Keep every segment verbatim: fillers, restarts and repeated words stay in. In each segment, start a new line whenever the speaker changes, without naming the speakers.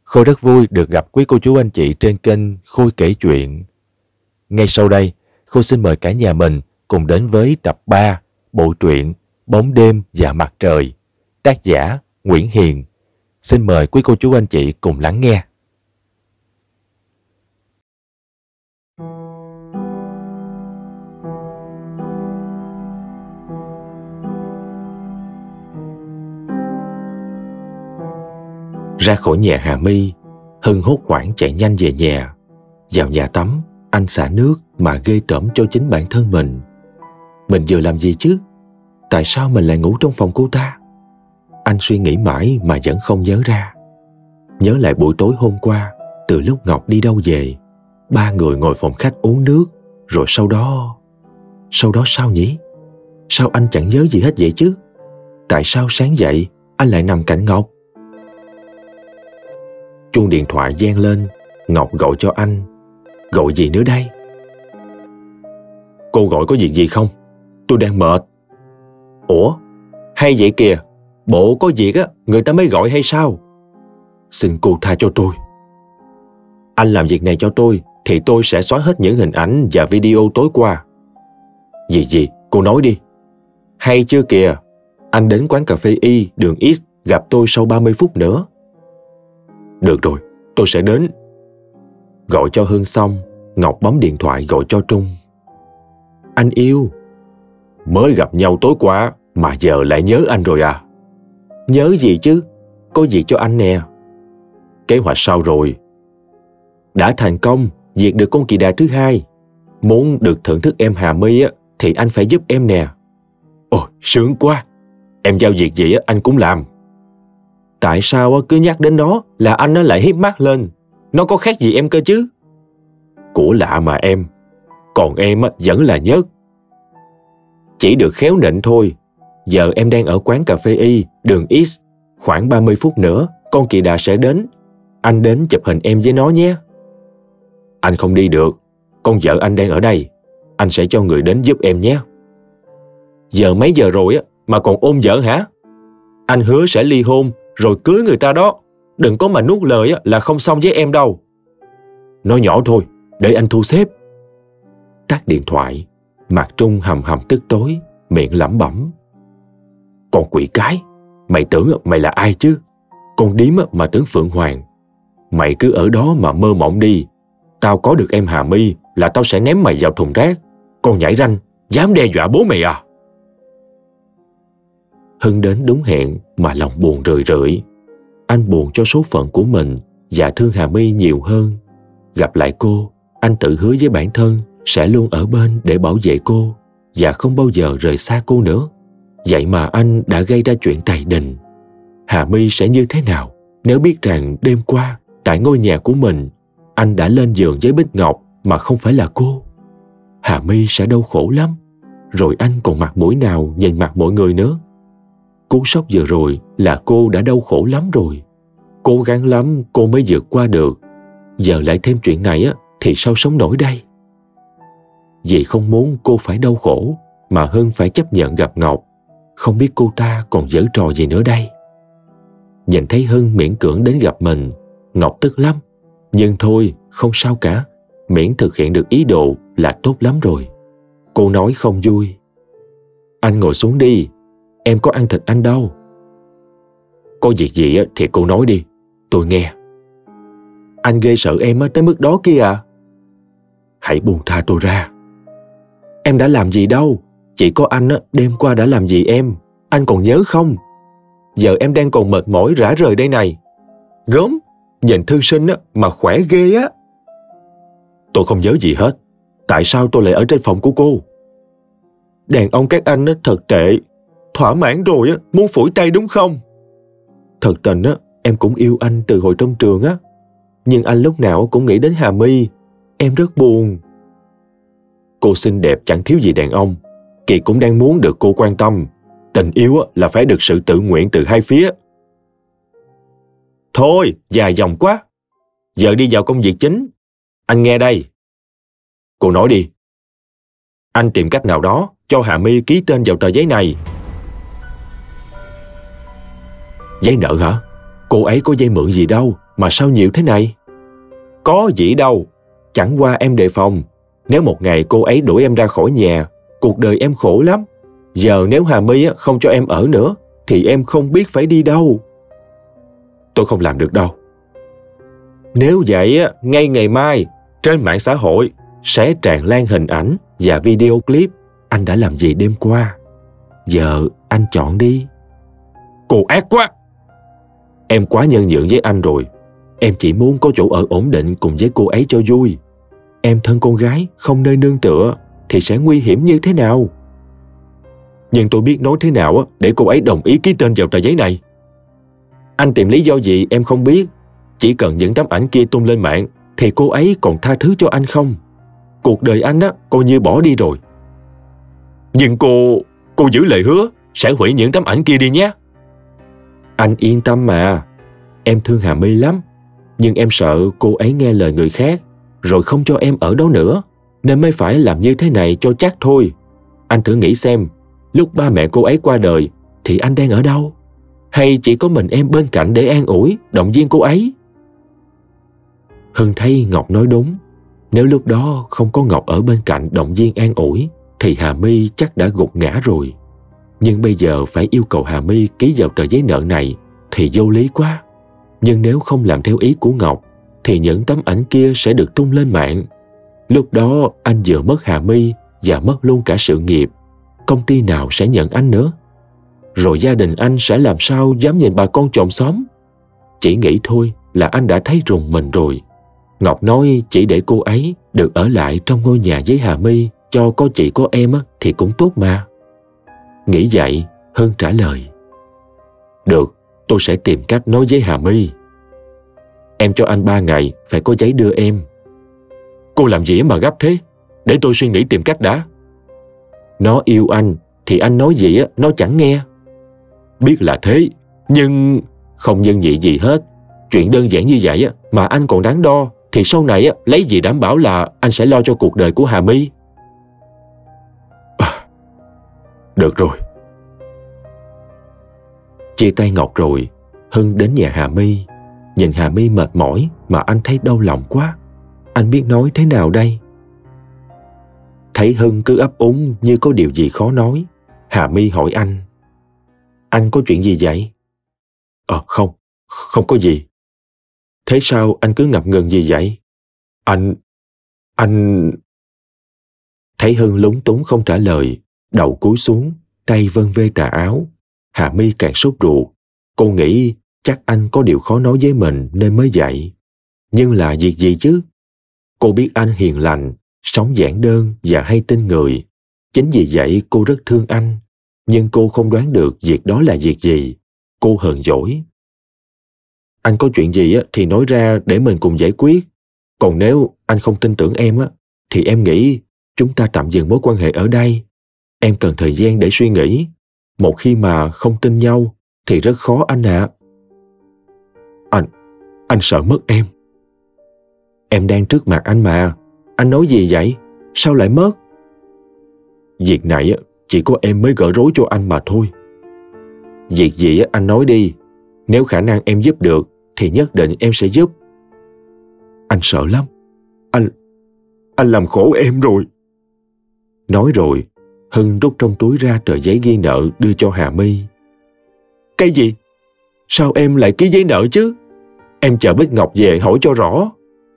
Khôi rất vui được gặp quý cô chú anh chị trên kênh Khôi kể chuyện. Ngay sau đây, Khôi xin mời cả nhà mình cùng đến với tập ba bộ truyện Bóng đêm và mặt trời, tác giả Nguyễn Hiền. Xin mời quý cô chú anh chị cùng lắng nghe. Ra khỏi nhà Hà My, Hưng hốt hoảng chạy nhanh về nhà. Vào nhà tắm, anh xả nước mà ghê tởm cho chính bản thân mình. Mình vừa làm gì chứ? Tại sao mình lại ngủ trong phòng cô ta? Anh suy nghĩ mãi mà vẫn không nhớ ra. Nhớ lại buổi tối hôm qua, từ lúc Ngọc đi đâu về, ba người ngồi phòng khách uống nước, rồi sau đó... Sau đó sao nhỉ? Sao anh chẳng nhớ gì hết vậy chứ? Tại sao sáng dậy anh lại nằm cạnh Ngọc? Chuông điện thoại vang lên. Ngọc gọi cho anh. Gọi gì nữa đây? Cô gọi có việc gì không? Tôi đang mệt. Ủa? Hay vậy kìa. Bộ có việc á, người ta mới gọi hay sao? Xin cô tha cho tôi. Anh làm việc này cho tôi thì tôi sẽ xóa hết những hình ảnh và video tối qua. Gì gì? Cô nói đi. Hay chưa kìa. Anh đến quán cà phê Y, đường X gặp tôi sau ba mươi phút nữa. Được rồi, tôi sẽ đến. Gọi cho Hưng xong, Ngọc bấm điện thoại gọi cho Trung. Anh yêu. Mới gặp nhau tối qua mà giờ lại nhớ anh rồi à? Nhớ gì chứ? Có việc cho anh nè. Kế hoạch sao rồi? Đã thành công, diệt được con kỳ đà thứ hai. Muốn được thưởng thức em Hà My á, thì anh phải giúp em nè. Ồ, sướng quá. Em giao việc gì á, anh cũng làm. Tại sao cứ nhắc đến nó là anh nó lại hiếp mắt lên? Nó có khác gì em cơ chứ? Của lạ mà em. Còn em vẫn là nhất. Chỉ được khéo nịnh thôi. Giờ em đang ở quán cà phê Y, đường X. Khoảng ba mươi phút nữa, con kỳ đà sẽ đến. Anh đến chụp hình em với nó nhé. Anh không đi được. Con vợ anh đang ở đây. Anh sẽ cho người đến giúp em nhé. Giờ mấy giờ rồi á mà còn ôm vợ hả? Anh hứa sẽ ly hôn rồi cưới người ta đó. Đừng có mà nuốt lời là không xong với em đâu. Nói nhỏ thôi, để anh thu xếp. Tắt điện thoại, mặt Trung hầm hầm tức tối, miệng lẩm bẩm. Con quỷ cái, mày tưởng mày là ai chứ? Con điếm mà tưởng Phượng Hoàng. Mày cứ ở đó mà mơ mộng đi. Tao có được em Hà My là tao sẽ ném mày vào thùng rác. Con nhảy ranh, dám đe dọa bố mày à? Hưng đến đúng hẹn mà lòng buồn rười rượi. Anh buồn cho số phận của mình và thương Hà My nhiều hơn. Gặp lại cô, anh tự hứa với bản thân sẽ luôn ở bên để bảo vệ cô và không bao giờ rời xa cô nữa. Vậy mà anh đã gây ra chuyện tày đình. Hà My sẽ như thế nào nếu biết rằng đêm qua tại ngôi nhà của mình anh đã lên giường với Bích Ngọc mà không phải là cô? Hà My sẽ đau khổ lắm. Rồi anh còn mặt mũi nào nhìn mặt mọi người nữa? Cú sốc vừa rồi là cô đã đau khổ lắm rồi. Cố gắng lắm cô mới vượt qua được. Giờ lại thêm chuyện này á, thì sao sống nổi đây? Vì không muốn cô phải đau khổ mà Hưng phải chấp nhận gặp Ngọc. Không biết cô ta còn giở trò gì nữa đây. Nhìn thấy Hưng miễn cưỡng đến gặp mình, Ngọc tức lắm. Nhưng thôi, không sao cả. Miễn thực hiện được ý đồ là tốt lắm rồi. Cô nói không vui. Anh ngồi xuống đi. Em có ăn thịt anh đâu. Có việc gì thì cô nói đi. Tôi nghe. Anh ghê sợ em tới mức đó kia à? Hãy buông tha tôi ra. Em đã làm gì đâu. Chỉ có anh đêm qua đã làm gì em. Anh còn nhớ không? Giờ em đang còn mệt mỏi rã rời đây này. Gớm. Nhìn thư sinh mà khỏe ghê á. Tôi không nhớ gì hết. Tại sao tôi lại ở trên phòng của cô? Đàn ông các anh thật tệ. Thỏa mãn rồi muốn phủi tay đúng không? Thật tình em cũng yêu anh từ hồi trong trường á. Nhưng anh lúc nào cũng nghĩ đến Hà My. Em rất buồn. Cô xinh đẹp chẳng thiếu gì đàn ông. Kỳ cũng đang muốn được cô quan tâm. Tình yêu là phải được sự tự nguyện từ hai phía. Thôi, dài dòng quá. Giờ đi vào công việc chính. Anh nghe đây. Cô nói đi. Anh tìm cách nào đó cho Hà My ký tên vào tờ giấy này. Giấy nợ hả? Cô ấy có vay mượn gì đâu mà sao nhiều thế này? Có gì đâu, chẳng qua em đề phòng. Nếu một ngày cô ấy đuổi em ra khỏi nhà, cuộc đời em khổ lắm. Giờ nếu Hà My không cho em ở nữa, thì em không biết phải đi đâu. Tôi không làm được đâu. Nếu vậy, ngay ngày mai, trên mạng xã hội sẽ tràn lan hình ảnh và video clip anh đã làm gì đêm qua. Giờ anh chọn đi. Cô ác quá! Em quá nhân nhượng với anh rồi. Em chỉ muốn có chỗ ở ổn định cùng với cô ấy cho vui. Em thân con gái không nơi nương tựa thì sẽ nguy hiểm như thế nào? Nhưng tôi biết nói thế nào để cô ấy đồng ý ký tên vào tờ giấy này. Anh tìm lý do gì em không biết. Chỉ cần những tấm ảnh kia tung lên mạng thì cô ấy còn tha thứ cho anh không? Cuộc đời anh á, coi như bỏ đi rồi. Nhưng cô, cô giữ lời hứa sẽ hủy những tấm ảnh kia đi nhé. Anh yên tâm mà. Em thương Hà My lắm. Nhưng em sợ cô ấy nghe lời người khác rồi không cho em ở đó nữa, nên mới phải làm như thế này cho chắc thôi. Anh thử nghĩ xem, lúc ba mẹ cô ấy qua đời thì anh đang ở đâu? Hay chỉ có mình em bên cạnh để an ủi, động viên cô ấy? Hưng thấy Ngọc nói đúng. Nếu lúc đó không có Ngọc ở bên cạnh động viên an ủi thì Hà My chắc đã gục ngã rồi. Nhưng bây giờ phải yêu cầu Hà My ký vào tờ giấy nợ này thì vô lý quá. Nhưng nếu không làm theo ý của Ngọc thì những tấm ảnh kia sẽ được tung lên mạng. Lúc đó anh vừa mất Hà My và mất luôn cả sự nghiệp. Công ty nào sẽ nhận anh nữa? Rồi gia đình anh sẽ làm sao dám nhìn bà con chòm xóm? Chỉ nghĩ thôi là anh đã thấy rùng mình rồi. Ngọc nói chỉ để cô ấy được ở lại trong ngôi nhà với Hà My cho có chị có em thì cũng tốt mà. Nghĩ vậy, Hưng trả lời. Được, tôi sẽ tìm cách nói với Hà My. Em cho anh ba ngày phải có giấy đưa em. Cô làm gì mà gấp thế? Để tôi suy nghĩ tìm cách đã. Nó yêu anh thì anh nói gì nó chẳng nghe. Biết là thế, nhưng không nhân nhị gì hết. Chuyện đơn giản như vậy mà anh còn đắn đo thì sau này lấy gì đảm bảo là anh sẽ lo cho cuộc đời của Hà My? À, được rồi. Chia tay Ngọc rồi, Hưng đến nhà Hà My. Nhìn Hà My mệt mỏi mà anh thấy đau lòng quá. Anh biết nói thế nào đây? Thấy Hưng cứ ấp úng như có điều gì khó nói, Hà My hỏi anh. Anh có chuyện gì vậy? Ờ không, không có gì. Thế sao anh cứ ngập ngừng gì vậy? Anh... anh... Thấy Hưng lúng túng không trả lời, đầu cúi xuống, tay vân vê tà áo. Hà My càng sốt ruột. Cô nghĩ chắc anh có điều khó nói với mình nên mới vậy. Nhưng là việc gì chứ? Cô biết anh hiền lành, sống giản đơn và hay tin người. Chính vì vậy cô rất thương anh. Nhưng cô không đoán được việc đó là việc gì. Cô hờn dỗi. Anh có chuyện gì thì nói ra để mình cùng giải quyết. Còn nếu anh không tin tưởng em thì em nghĩ chúng ta tạm dừng mối quan hệ ở đây. Em cần thời gian để suy nghĩ. Một khi mà không tin nhau thì rất khó anh ạ. À. Anh, anh sợ mất em. Em đang trước mặt anh mà. Anh nói gì vậy? Sao lại mất? Việc này chỉ có em mới gỡ rối cho anh mà thôi. Việc gì anh nói đi. Nếu khả năng em giúp được thì nhất định em sẽ giúp. Anh sợ lắm. Anh, anh làm khổ em rồi. Nói rồi, Hưng rút trong túi ra tờ giấy ghi nợ đưa cho Hà My. Cái gì? Sao em lại ký giấy nợ chứ? Em chờ Bích Ngọc về hỏi cho rõ.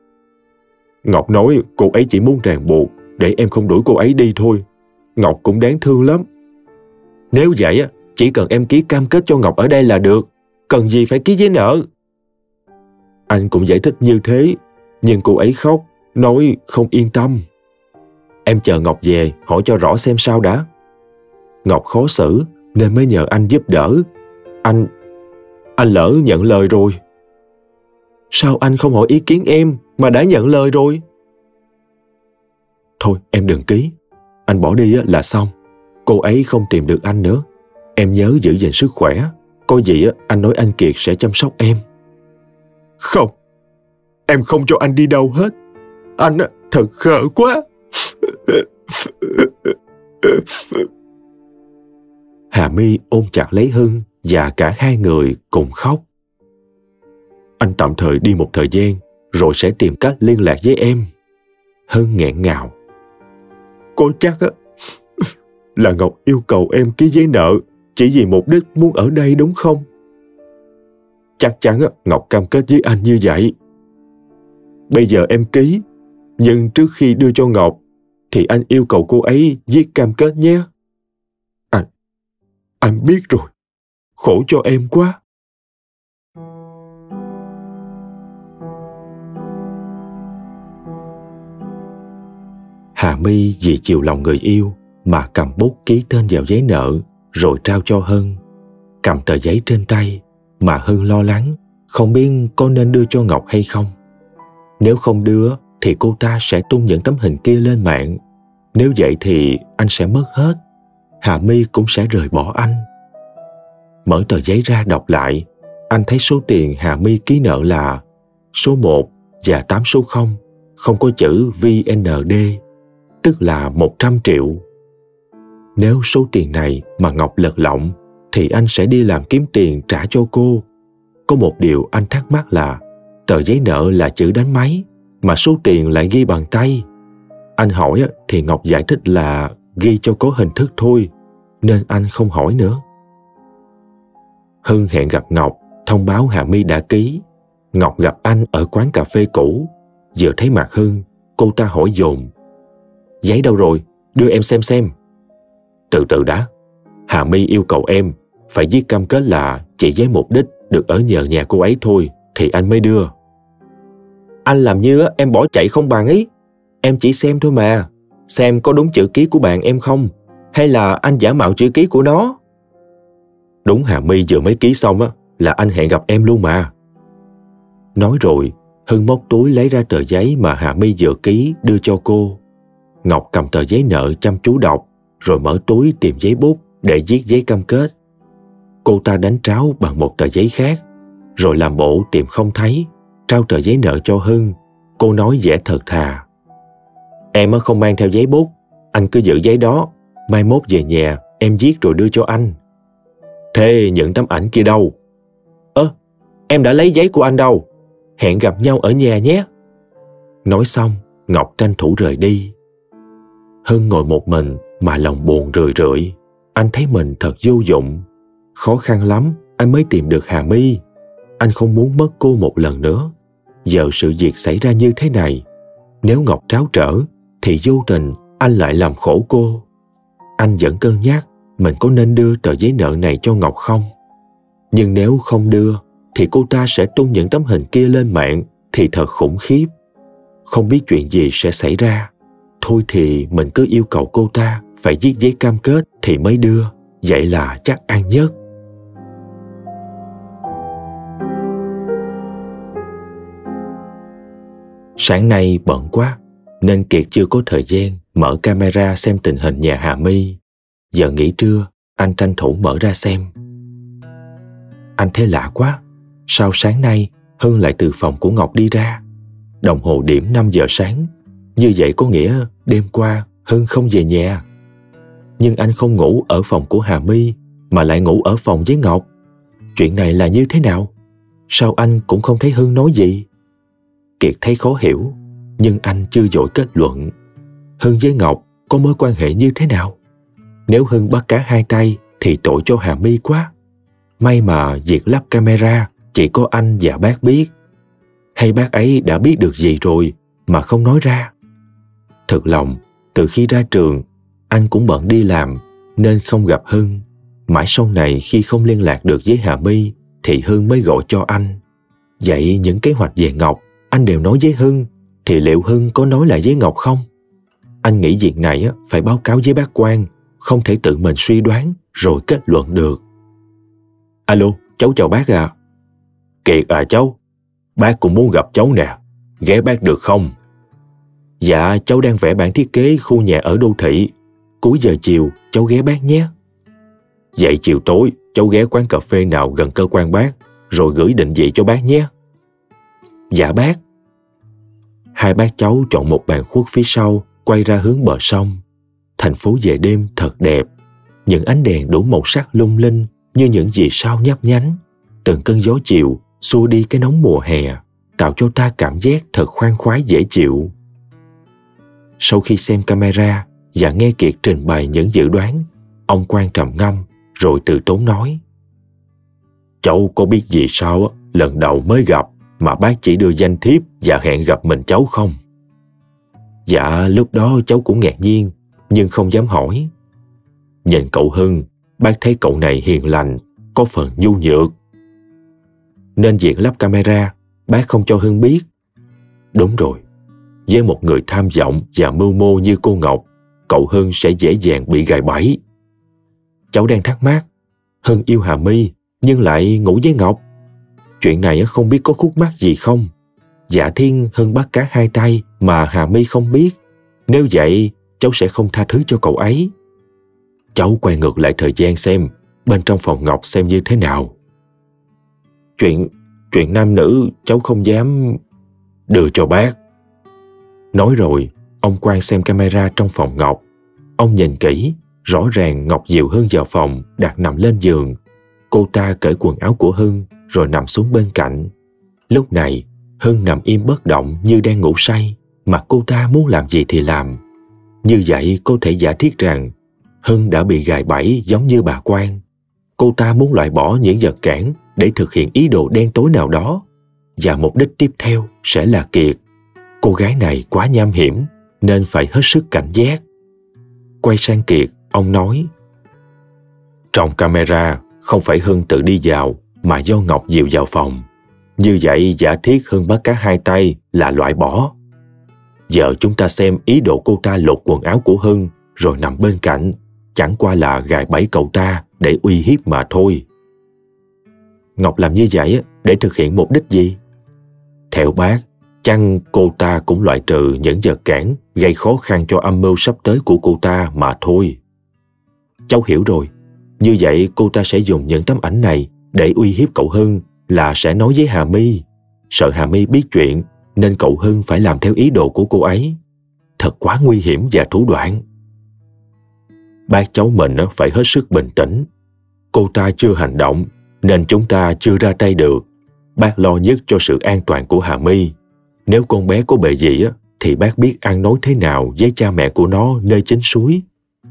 Ngọc nói cô ấy chỉ muốn ràng buộc để em không đuổi cô ấy đi thôi. Ngọc cũng đáng thương lắm. Nếu vậy, chỉ cần em ký cam kết cho Ngọc ở đây là được. Cần gì phải ký giấy nợ? Anh cũng giải thích như thế, nhưng cô ấy khóc, nói không yên tâm. Em chờ Ngọc về hỏi cho rõ xem sao đã. Ngọc khó xử nên mới nhờ anh giúp đỡ. Anh... anh lỡ nhận lời rồi. Sao anh không hỏi ý kiến em mà đã nhận lời rồi? Thôi em đừng ký. Anh bỏ đi là xong. Cô ấy không tìm được anh nữa. Em nhớ giữ gìn sức khỏe. Có gì anh nói anh Kiệt sẽ chăm sóc em. Không. Em không cho anh đi đâu hết. Anh thật khờ quá. Hà My ôm chặt lấy Hưng và cả hai người cùng khóc. anh tạm thời đi một thời gian, rồi sẽ tìm cách liên lạc với em. Hân nghẹn ngào. Có chắc á là Ngọc yêu cầu em ký giấy nợ chỉ vì mục đích muốn ở đây đúng không? Chắc chắn á, Ngọc cam kết với anh như vậy. Bây giờ em ký, nhưng trước khi đưa cho Ngọc thì anh yêu cầu cô ấy viết cam kết nhé. Anh, anh biết rồi. Khổ cho em quá. Hà My vì chiều lòng người yêu mà cầm bút ký tên vào giấy nợ rồi trao cho Hân. Cầm tờ giấy trên tay mà Hân lo lắng không biết có nên đưa cho Ngọc hay không. Nếu không đưa thì cô ta sẽ tung những tấm hình kia lên mạng. Nếu vậy thì anh sẽ mất hết. Hà My cũng sẽ rời bỏ anh. Mở tờ giấy ra đọc lại, anh thấy số tiền Hà My ký nợ là số một và tám số không, không có chữ vê en đê, tức là một trăm triệu. Nếu số tiền này mà Ngọc lật lọng thì anh sẽ đi làm kiếm tiền trả cho cô. Có một điều anh thắc mắc là tờ giấy nợ là chữ đánh máy mà số tiền lại ghi bằng tay. Anh hỏi thì Ngọc giải thích là ghi cho có hình thức thôi, nên anh không hỏi nữa. Hưng hẹn gặp Ngọc, thông báo Hà My đã ký. Ngọc gặp anh ở quán cà phê cũ. Vừa thấy mặt Hưng, cô ta hỏi dồn: Giấy đâu rồi? Đưa em xem xem. Từ từ đã. Hà My yêu cầu em phải viết cam kết là chỉ với mục đích được ở nhờ nhà cô ấy thôi thì anh mới đưa. Anh làm như em bỏ chạy không bằng ý. Em chỉ xem thôi mà. Xem có đúng chữ ký của bạn em không, hay là anh giả mạo chữ ký của nó. Đúng, Hà My vừa mới ký xong á, là anh hẹn gặp em luôn mà. Nói rồi, Hưng móc túi lấy ra tờ giấy mà Hà My vừa ký đưa cho cô. Ngọc cầm tờ giấy nợ chăm chú đọc, rồi mở túi tìm giấy bút để viết giấy cam kết. Cô ta đánh tráo bằng một tờ giấy khác, rồi làm bộ tìm không thấy, trao tờ giấy nợ cho Hưng. Cô nói vẻ thật thà: Em không mang theo giấy bút, anh cứ giữ giấy đó, mai mốt về nhà em viết rồi đưa cho anh. Thế những tấm ảnh kia đâu? Ơ, em đã lấy giấy của anh đâu. Hẹn gặp nhau ở nhà nhé. Nói xong, Ngọc tranh thủ rời đi. Hưng ngồi một mình mà lòng buồn rười rượi. Anh thấy mình thật vô dụng. Khó khăn lắm anh mới tìm được Hà My. Anh không muốn mất cô một lần nữa. Giờ sự việc xảy ra như thế này, nếu Ngọc tráo trở thì vô tình anh lại làm khổ cô. Anh vẫn cân nhắc mình có nên đưa tờ giấy nợ này cho Ngọc không. Nhưng nếu không đưa thì cô ta sẽ tung những tấm hình kia lên mạng thì thật khủng khiếp. Không biết chuyện gì sẽ xảy ra. Thôi thì mình cứ yêu cầu cô ta phải viết giấy cam kết thì mới đưa. Vậy là chắc ăn nhất. Sáng nay bận quá nên Kiệt chưa có thời gian mở camera xem tình hình nhà Hà My. Giờ nghỉ trưa, anh tranh thủ mở ra xem. Anh thấy lạ quá. Sao sáng nay Hưng lại từ phòng của Ngọc đi ra? Đồng hồ điểm năm giờ sáng. Như vậy có nghĩa đêm qua Hưng không về nhà. Nhưng anh không ngủ ở phòng của Hà My mà lại ngủ ở phòng với Ngọc. Chuyện này là như thế nào? Sao anh cũng không thấy Hưng nói gì? Kiệt thấy khó hiểu, nhưng anh chưa vội kết luận. Hưng với Ngọc có mối quan hệ như thế nào? Nếu Hưng bắt cá hai tay thì tội cho Hà My quá. May mà việc lắp camera chỉ có anh và bác biết. Hay bác ấy đã biết được gì rồi mà không nói ra? Thật lòng, từ khi ra trường, anh cũng bận đi làm nên không gặp Hưng. Mãi sau này khi không liên lạc được với Hà My thì Hưng mới gọi cho anh. Vậy những kế hoạch về Ngọc anh đều nói với Hưng, thì liệu Hưng có nói lại với Ngọc không? Anh nghĩ việc này phải báo cáo với bác Quang, không thể tự mình suy đoán rồi kết luận được. Alo, cháu chào bác ạ. À. Kiệt à cháu, bác cũng muốn gặp cháu nè, ghé bác được không? Dạ, cháu đang vẽ bản thiết kế khu nhà ở đô thị. Cuối giờ chiều cháu ghé bác nhé. Vậy chiều tối cháu ghé quán cà phê nào gần cơ quan bác, rồi gửi định vị cho bác nhé. Dạ bác. Hai bác cháu chọn một bàn khuất phía sau, quay ra hướng bờ sông. Thành phố về đêm thật đẹp. Những ánh đèn đủ màu sắc lung linh như những vì sao nhấp nhánh. Từng cơn gió chiều xua đi cái nóng mùa hè, tạo cho ta cảm giác thật khoan khoái dễ chịu. Sau khi xem camera và nghe Kiệt trình bày những dự đoán, ông Quang trầm ngâm rồi từ tốn nói: Cháu có biết gì sao lần đầu mới gặp mà bác chỉ đưa danh thiếp và hẹn gặp mình cháu không? Dạ, lúc đó cháu cũng ngạc nhiên, nhưng không dám hỏi. Nhìn cậu Hưng, bác thấy cậu này hiền lành, có phần nhu nhược. Nên việc lắp camera, bác không cho Hưng biết. Đúng rồi, với một người tham vọng và mưu mô như cô Ngọc, cậu Hưng sẽ dễ dàng bị gài bẫy. Cháu đang thắc mắc, Hưng yêu Hà My nhưng lại ngủ với Ngọc. Chuyện này không biết có khúc mắc gì không? Dạ Thiên Hưng bắt cá hai tay mà Hà My không biết. Nếu vậy, cháu sẽ không tha thứ cho cậu ấy. Cháu quay ngược lại thời gian xem bên trong phòng Ngọc xem như thế nào. Chuyện, chuyện nam nữ cháu không dám... Đưa cho bác. Nói rồi, ông Quang xem camera trong phòng Ngọc. Ông nhìn kỹ, rõ ràng Ngọc dìu Hưng vào phòng, đặt nằm lên giường. Cô ta cởi quần áo của Hưng rồi nằm xuống bên cạnh. Lúc này, Hưng nằm im bất động như đang ngủ say, mà cô ta muốn làm gì thì làm. Như vậy có thể giả thiết rằng Hưng đã bị gài bẫy giống như bà Quang. Cô ta muốn loại bỏ những vật cản để thực hiện ý đồ đen tối nào đó. Và mục đích tiếp theo sẽ là Kiệt. Cô gái này quá nham hiểm nên phải hết sức cảnh giác. Quay sang Kiệt, ông nói: Trong camera không phải Hưng tự đi vào mà do Ngọc dìu vào phòng. Như vậy giả thiết Hưng bắt cá hai tay là loại bỏ. Giờ chúng ta xem ý đồ cô ta lột quần áo của Hưng rồi nằm bên cạnh, chẳng qua là gài bẫy cậu ta để uy hiếp mà thôi. Ngọc làm như vậy để thực hiện mục đích gì? Theo bác, chăng cô ta cũng loại trừ những vật cản gây khó khăn cho âm mưu sắp tới của cô ta mà thôi. Cháu hiểu rồi. Như vậy cô ta sẽ dùng những tấm ảnh này để uy hiếp cậu Hưng là sẽ nói với Hà My. Sợ Hà My biết chuyện nên cậu Hưng phải làm theo ý đồ của cô ấy. Thật quá nguy hiểm và thủ đoạn. Bác cháu mình phải hết sức bình tĩnh. Cô ta chưa hành động nên chúng ta chưa ra tay được. Bác lo nhất cho sự an toàn của Hà My. Nếu con bé có bề gì thì bác biết ăn nói thế nào với cha mẹ của nó nơi chính suối.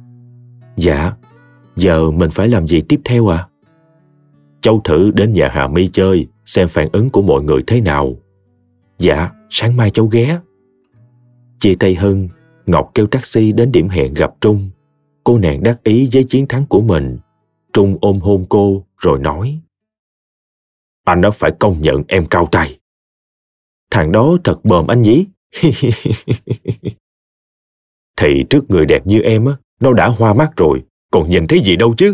Dạ, giờ mình phải làm gì tiếp theo à? Cháu thử đến nhà Hà My chơi xem phản ứng của mọi người thế nào. Dạ, sáng mai cháu ghé. Chia tay Hưng, Ngọc kêu taxi đến điểm hẹn gặp Trung. Cô nàng đắc ý với chiến thắng của mình. Trung ôm hôn cô rồi nói: Anh đã phải công nhận em cao tay. Thằng đó thật bờm anh nhỉ? Thì trước người đẹp như em á, nó đã hoa mắt rồi, còn nhìn thấy gì đâu chứ.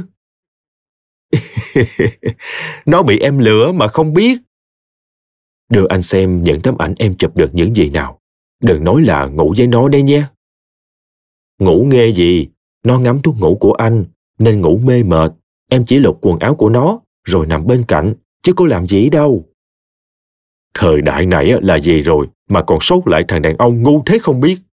Nó bị em lừa mà không biết. Đưa anh xem những tấm ảnh em chụp được những gì nào. Đừng nói là ngủ với nó đây nha. Ngủ nghe gì? Nó ngắm thuốc ngủ của anh nên ngủ mê mệt. Em chỉ lột quần áo của nó rồi nằm bên cạnh, chứ có làm gì đâu. Thời đại này là gì rồi mà còn sốt lại thằng đàn ông ngu thế không biết.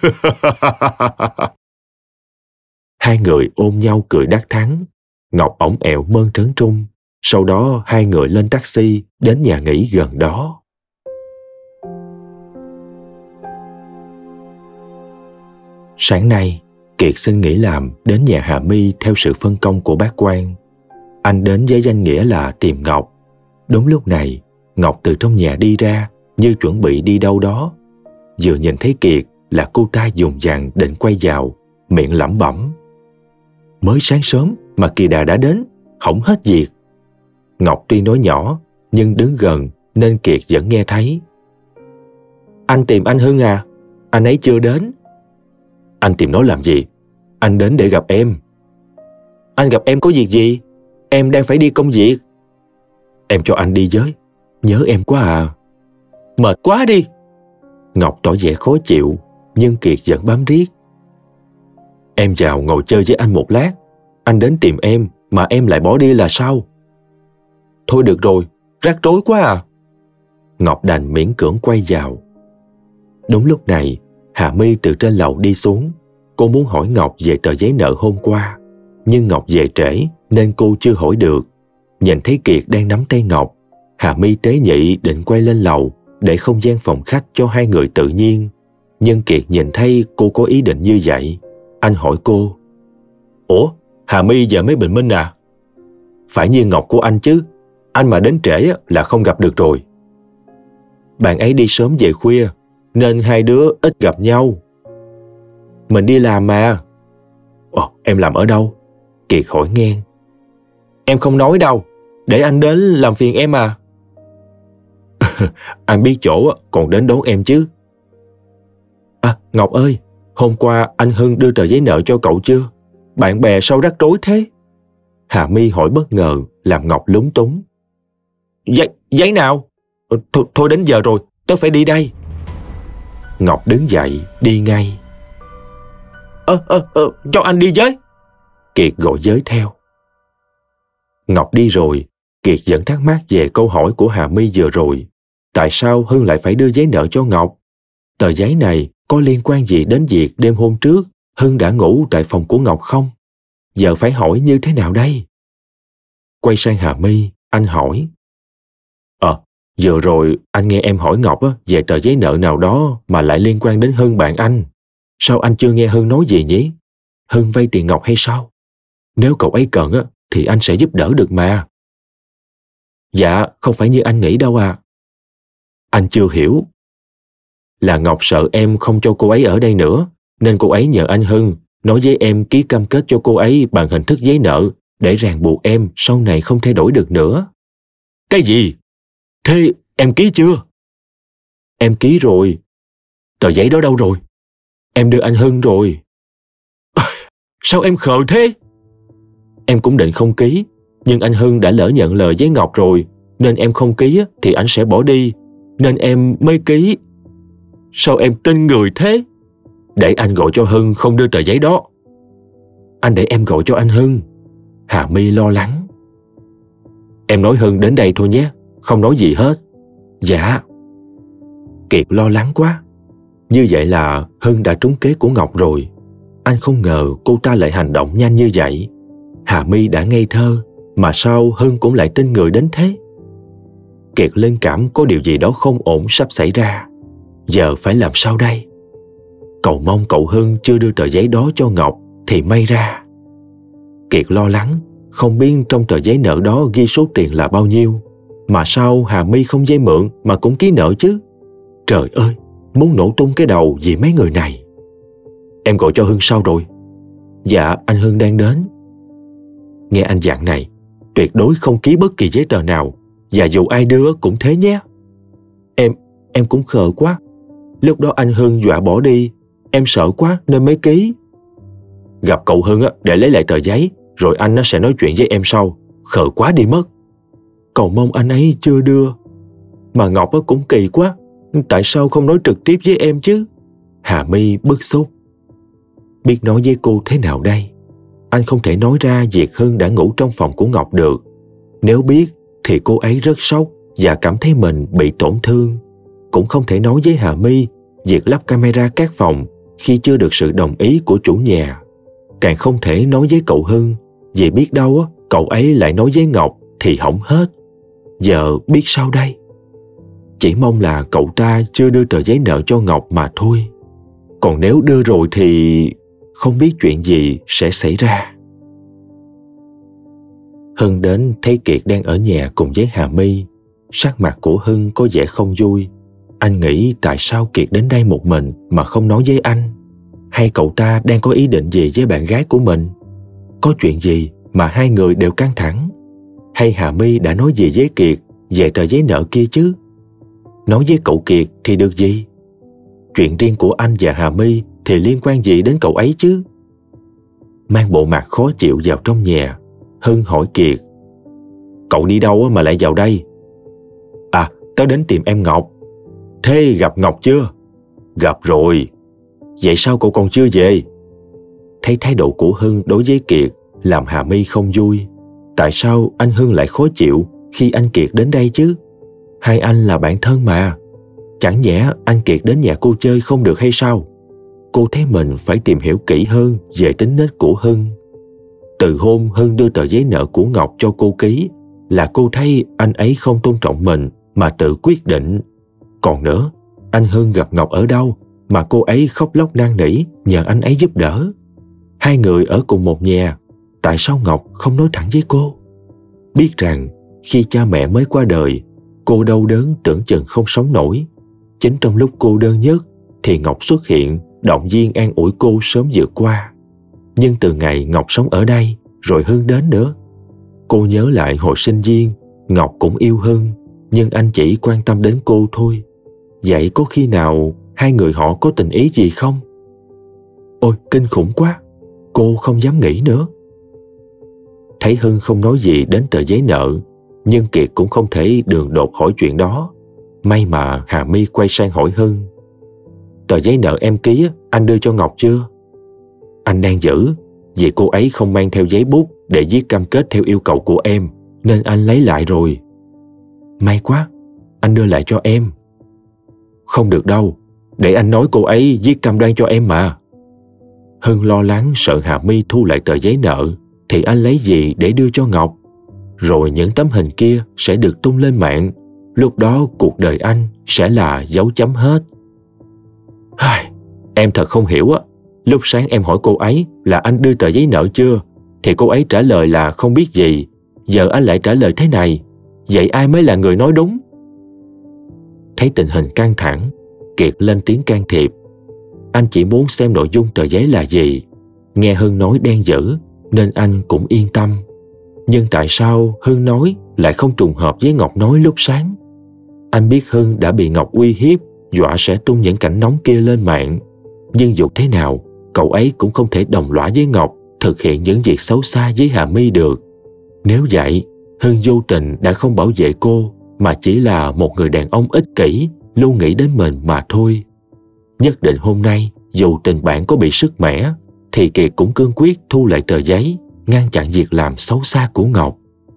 Hai người ôm nhau cười đắc thắng. Ngọc ổng ẹo mơn trớn Trung. Sau đó hai người lên taxi đến nhà nghỉ gần đó. Sáng nay, Kiệt xin nghỉ làm đến nhà Hà My theo sự phân công của bác Quang. Anh đến với danh nghĩa là tìm Ngọc. Đúng lúc này, Ngọc từ trong nhà đi ra như chuẩn bị đi đâu đó. Vừa nhìn thấy Kiệt là cô ta dùng dằng định quay vào, miệng lẩm bẩm: Mới sáng sớm mà Kỳ Đà đã đến, hỏng hết việc. Ngọc tuy nói nhỏ nhưng đứng gần nên Kiệt vẫn nghe thấy. Anh tìm anh Hưng à? Anh ấy chưa đến. Anh tìm nó làm gì? Anh đến để gặp em. Anh gặp em có việc gì? Em đang phải đi công việc. Em cho anh đi với. Nhớ em quá à. Mệt quá đi. Ngọc tỏ vẻ khó chịu, nhưng Kiệt vẫn bám riết. Em vào ngồi chơi với anh một lát. Anh đến tìm em mà em lại bỏ đi là sao? Thôi được rồi, rắc rối quá à. Ngọc đành miễn cưỡng quay vào. Đúng lúc này, Hà My từ trên lầu đi xuống. Cô muốn hỏi Ngọc về tờ giấy nợ hôm qua, nhưng Ngọc về trễ nên cô chưa hỏi được. Nhìn thấy Kiệt đang nắm tay Ngọc, Hà My tế nhị định quay lên lầu để không gian phòng khách cho hai người tự nhiên. Nhưng Kiệt nhìn thấy cô có ý định như vậy. Anh hỏi cô: Ủa, Hà My và mấy bình minh à? Phải như Ngọc của anh chứ. Anh mà đến trễ là không gặp được rồi. Bạn ấy đi sớm về khuya nên hai đứa ít gặp nhau. Mình đi làm mà. Ồ, em làm ở đâu? Kiệt hỏi ngang. Em không nói đâu. Để anh đến làm phiền em à? Anh biết chỗ còn đến đón em chứ. À, Ngọc ơi, hôm qua anh Hưng đưa tờ giấy nợ cho cậu chưa? Bạn bè sao rắc rối thế? Hà My hỏi bất ngờ, làm Ngọc lúng túng. Giấy, giấy nào? Thôi, thôi đến giờ rồi, tớ phải đi đây. Ngọc đứng dậy, đi ngay. Ơ, ơ, ơ, cho anh đi với. Kiệt gọi giới theo. Ngọc đi rồi, Kiệt vẫn thắc mắc về câu hỏi của Hà My vừa rồi. Tại sao Hưng lại phải đưa giấy nợ cho Ngọc? Tờ giấy này có liên quan gì đến việc đêm hôm trước Hưng đã ngủ tại phòng của Ngọc không? Giờ phải hỏi như thế nào đây? Quay sang Hà My, anh hỏi. Ờ, vừa rồi anh nghe em hỏi Ngọc về tờ giấy nợ nào đó mà lại liên quan đến Hưng bạn anh. Sao anh chưa nghe Hưng nói gì nhỉ? Hưng vay tiền Ngọc hay sao? Nếu cậu ấy cần thì anh sẽ giúp đỡ được mà. Dạ, không phải như anh nghĩ đâu à. Anh chưa hiểu. Là Ngọc sợ em không cho cô ấy ở đây nữa, nên cô ấy nhờ anh Hưng nói với em ký cam kết cho cô ấy bằng hình thức giấy nợ để ràng buộc em sau này không thay đổi được nữa. Cái gì? Thế em ký chưa? Em ký rồi. Tờ giấy đó đâu rồi? Em đưa anh Hưng rồi. Sao em khờ thế? Em cũng định không ký, nhưng anh Hưng đã lỡ nhận lời với Ngọc rồi, nên em không ký thì anh sẽ bỏ đi, nên em mới ký. Sao em tin người thế? Để anh gọi cho Hưng không đưa tờ giấy đó. Anh để em gọi cho anh Hưng. Hà My lo lắng. Em nói Hưng đến đây thôi nhé, không nói gì hết. Dạ. Kiệt lo lắng quá. Như vậy là Hưng đã trúng kế của Ngọc rồi. Anh không ngờ cô ta lại hành động nhanh như vậy. Hà My đã ngây thơ, mà sao Hưng cũng lại tin người đến thế? Kiệt linh cảm có điều gì đó không ổn sắp xảy ra. Giờ phải làm sao đây? Cầu mong cậu Hưng chưa đưa tờ giấy đó cho Ngọc thì may ra. Kiệt lo lắng, không biết trong tờ giấy nợ đó ghi số tiền là bao nhiêu. Mà sao Hà My không vay mượn mà cũng ký nợ chứ? Trời ơi, muốn nổ tung cái đầu vì mấy người này. Em gọi cho Hưng sao rồi? Dạ, anh Hưng đang đến. Nghe anh dặn này, tuyệt đối không ký bất kỳ giấy tờ nào, và dù ai đưa cũng thế nhé. Em, em cũng khờ quá. Lúc đó anh Hưng dọa bỏ đi, em sợ quá nên mới ký. Gặp cậu Hưng để lấy lại tờ giấy, rồi anh sẽ nói chuyện với em sau. Khờ quá đi mất. Cầu mong anh ấy chưa đưa. Mà Ngọc cũng kỳ quá, tại sao không nói trực tiếp với em chứ? Hà My bức xúc. Biết nói với cô thế nào đây? Anh không thể nói ra việc Hưng đã ngủ trong phòng của Ngọc được. Nếu biết thì cô ấy rất sốc và cảm thấy mình bị tổn thương. Cũng không thể nói với Hà My việc lắp camera các phòng khi chưa được sự đồng ý của chủ nhà. Càng không thể nói với cậu Hưng, vì biết đâu cậu ấy lại nói với Ngọc thì hỏng hết. Giờ biết sao đây? Chỉ mong là cậu ta chưa đưa tờ giấy nợ cho Ngọc mà thôi. Còn nếu đưa rồi thì không biết chuyện gì sẽ xảy ra. Hưng đến thấy Kiệt đang ở nhà cùng với Hà My. Sắc mặt của Hưng có vẻ không vui. Anh nghĩ tại sao Kiệt đến đây một mình mà không nói với anh? Hay cậu ta đang có ý định gì với bạn gái của mình? Có chuyện gì mà hai người đều căng thẳng? Hay Hà My đã nói gì với Kiệt về tờ giấy nợ kia chứ? Nói với cậu Kiệt thì được gì? Chuyện riêng của anh và Hà My thì liên quan gì đến cậu ấy chứ? Mang bộ mặt khó chịu vào trong nhà, Hưng hỏi Kiệt. Cậu đi đâu mà lại vào đây? À, tớ đến tìm em Ngọc. Thế gặp Ngọc chưa? Gặp rồi. Vậy sao cậu còn chưa về? Thấy thái độ của Hưng đối với Kiệt làm Hà My không vui. Tại sao anh Hưng lại khó chịu khi anh Kiệt đến đây chứ? Hai anh là bạn thân mà. Chẳng nhẽ anh Kiệt đến nhà cô chơi không được hay sao? Cô thấy mình phải tìm hiểu kỹ hơn về tính nết của Hưng. Từ hôm Hưng đưa tờ giấy nợ của Ngọc cho cô ký là cô thấy anh ấy không tôn trọng mình mà tự quyết định. Còn nữa, anh Hưng gặp Ngọc ở đâu mà cô ấy khóc lóc năn nỉ nhờ anh ấy giúp đỡ? Hai người ở cùng một nhà, tại sao Ngọc không nói thẳng với cô? Biết rằng khi cha mẹ mới qua đời, cô đau đớn tưởng chừng không sống nổi. Chính trong lúc cô đơn nhất thì Ngọc xuất hiện, động viên an ủi cô sớm vượt qua. Nhưng từ ngày Ngọc sống ở đây, rồi Hưng đến nữa, cô nhớ lại hồi sinh viên, Ngọc cũng yêu Hưng, nhưng anh chỉ quan tâm đến cô thôi. Vậy có khi nào hai người họ có tình ý gì không? Ôi, kinh khủng quá, cô không dám nghĩ nữa. Thấy Hưng không nói gì đến tờ giấy nợ, nhưng Kiệt cũng không thể đường đột hỏi chuyện đó. May mà Hà My quay sang hỏi Hưng: tờ giấy nợ em ký anh đưa cho Ngọc chưa? Anh đang giữ, vì cô ấy không mang theo giấy bút để viết cam kết theo yêu cầu của em, nên anh lấy lại rồi. May quá, anh đưa lại cho em. Không được đâu, để anh nói cô ấy viết cam đoan cho em mà. Hưng lo lắng sợ Hà My thu lại tờ giấy nợ thì anh lấy gì để đưa cho Ngọc? Rồi những tấm hình kia sẽ được tung lên mạng. Lúc đó cuộc đời anh sẽ là dấu chấm hết. Em thật không hiểu á. Lúc sáng em hỏi cô ấy là anh đưa tờ giấy nợ chưa, thì cô ấy trả lời là không biết gì. Giờ anh lại trả lời thế này. Vậy ai mới là người nói đúng? Thấy tình hình căng thẳng, Kiệt lên tiếng can thiệp. Anh chỉ muốn xem nội dung tờ giấy là gì. Nghe Hưng nói đen dữ nên anh cũng yên tâm. Nhưng tại sao Hưng nói lại không trùng hợp với Ngọc nói lúc sáng? Anh biết Hưng đã bị Ngọc uy hiếp, dọa sẽ tung những cảnh nóng kia lên mạng. Nhưng dù thế nào, cậu ấy cũng không thể đồng lõa với Ngọc thực hiện những việc xấu xa với Hà My được. Nếu vậy, Hưng vô tình đã không bảo vệ cô, mà chỉ là một người đàn ông ích kỷ, luôn nghĩ đến mình mà thôi. Nhất định hôm nay, dù tình bạn có bị sức mẻ, thì Kiệt cũng cương quyết thu lại tờ giấy, ngăn chặn việc làm xấu xa của Ngọc.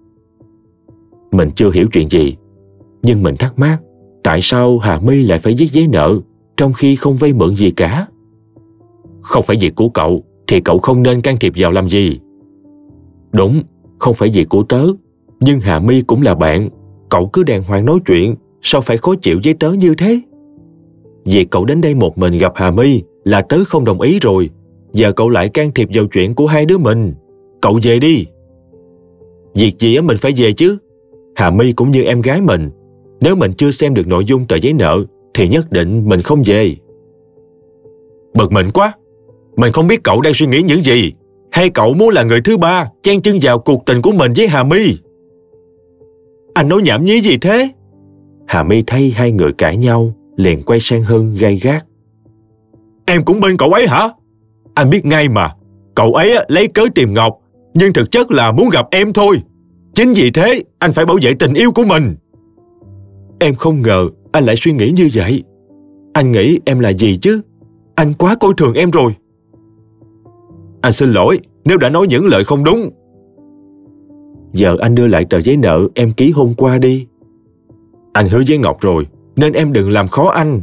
Mình chưa hiểu chuyện gì, nhưng mình thắc mắc, tại sao Hà My lại phải viết giấy nợ, trong khi không vay mượn gì cả? Không phải việc của cậu, thì cậu không nên can thiệp vào làm gì. Đúng, không phải việc của tớ, nhưng Hà My cũng là bạn. Cậu cứ đàng hoàng nói chuyện, sao phải khó chịu với tớ như thế? Việc cậu đến đây một mình gặp Hà My là tớ không đồng ý rồi. Giờ cậu lại can thiệp vào chuyện của hai đứa mình. Cậu về đi. Việc gì á mình phải về chứ. Hà My cũng như em gái mình. Nếu mình chưa xem được nội dung tờ giấy nợ thì nhất định mình không về. Bực mình quá. Mình không biết cậu đang suy nghĩ những gì. Hay cậu muốn là người thứ ba chen chân vào cuộc tình của mình với Hà My? Anh nói nhảm nhí gì thế? Hà My thấy hai người cãi nhau, liền quay sang Hưng gay gắt. Em cũng bên cậu ấy hả? Anh biết ngay mà. Cậu ấy lấy cớ tìm Ngọc, nhưng thực chất là muốn gặp em thôi. Chính vì thế anh phải bảo vệ tình yêu của mình. Em không ngờ anh lại suy nghĩ như vậy. Anh nghĩ em là gì chứ? Anh quá coi thường em rồi. Anh xin lỗi nếu đã nói những lời không đúng. Giờ anh đưa lại tờ giấy nợ em ký hôm qua đi. Anh hứa với Ngọc rồi, nên em đừng làm khó anh.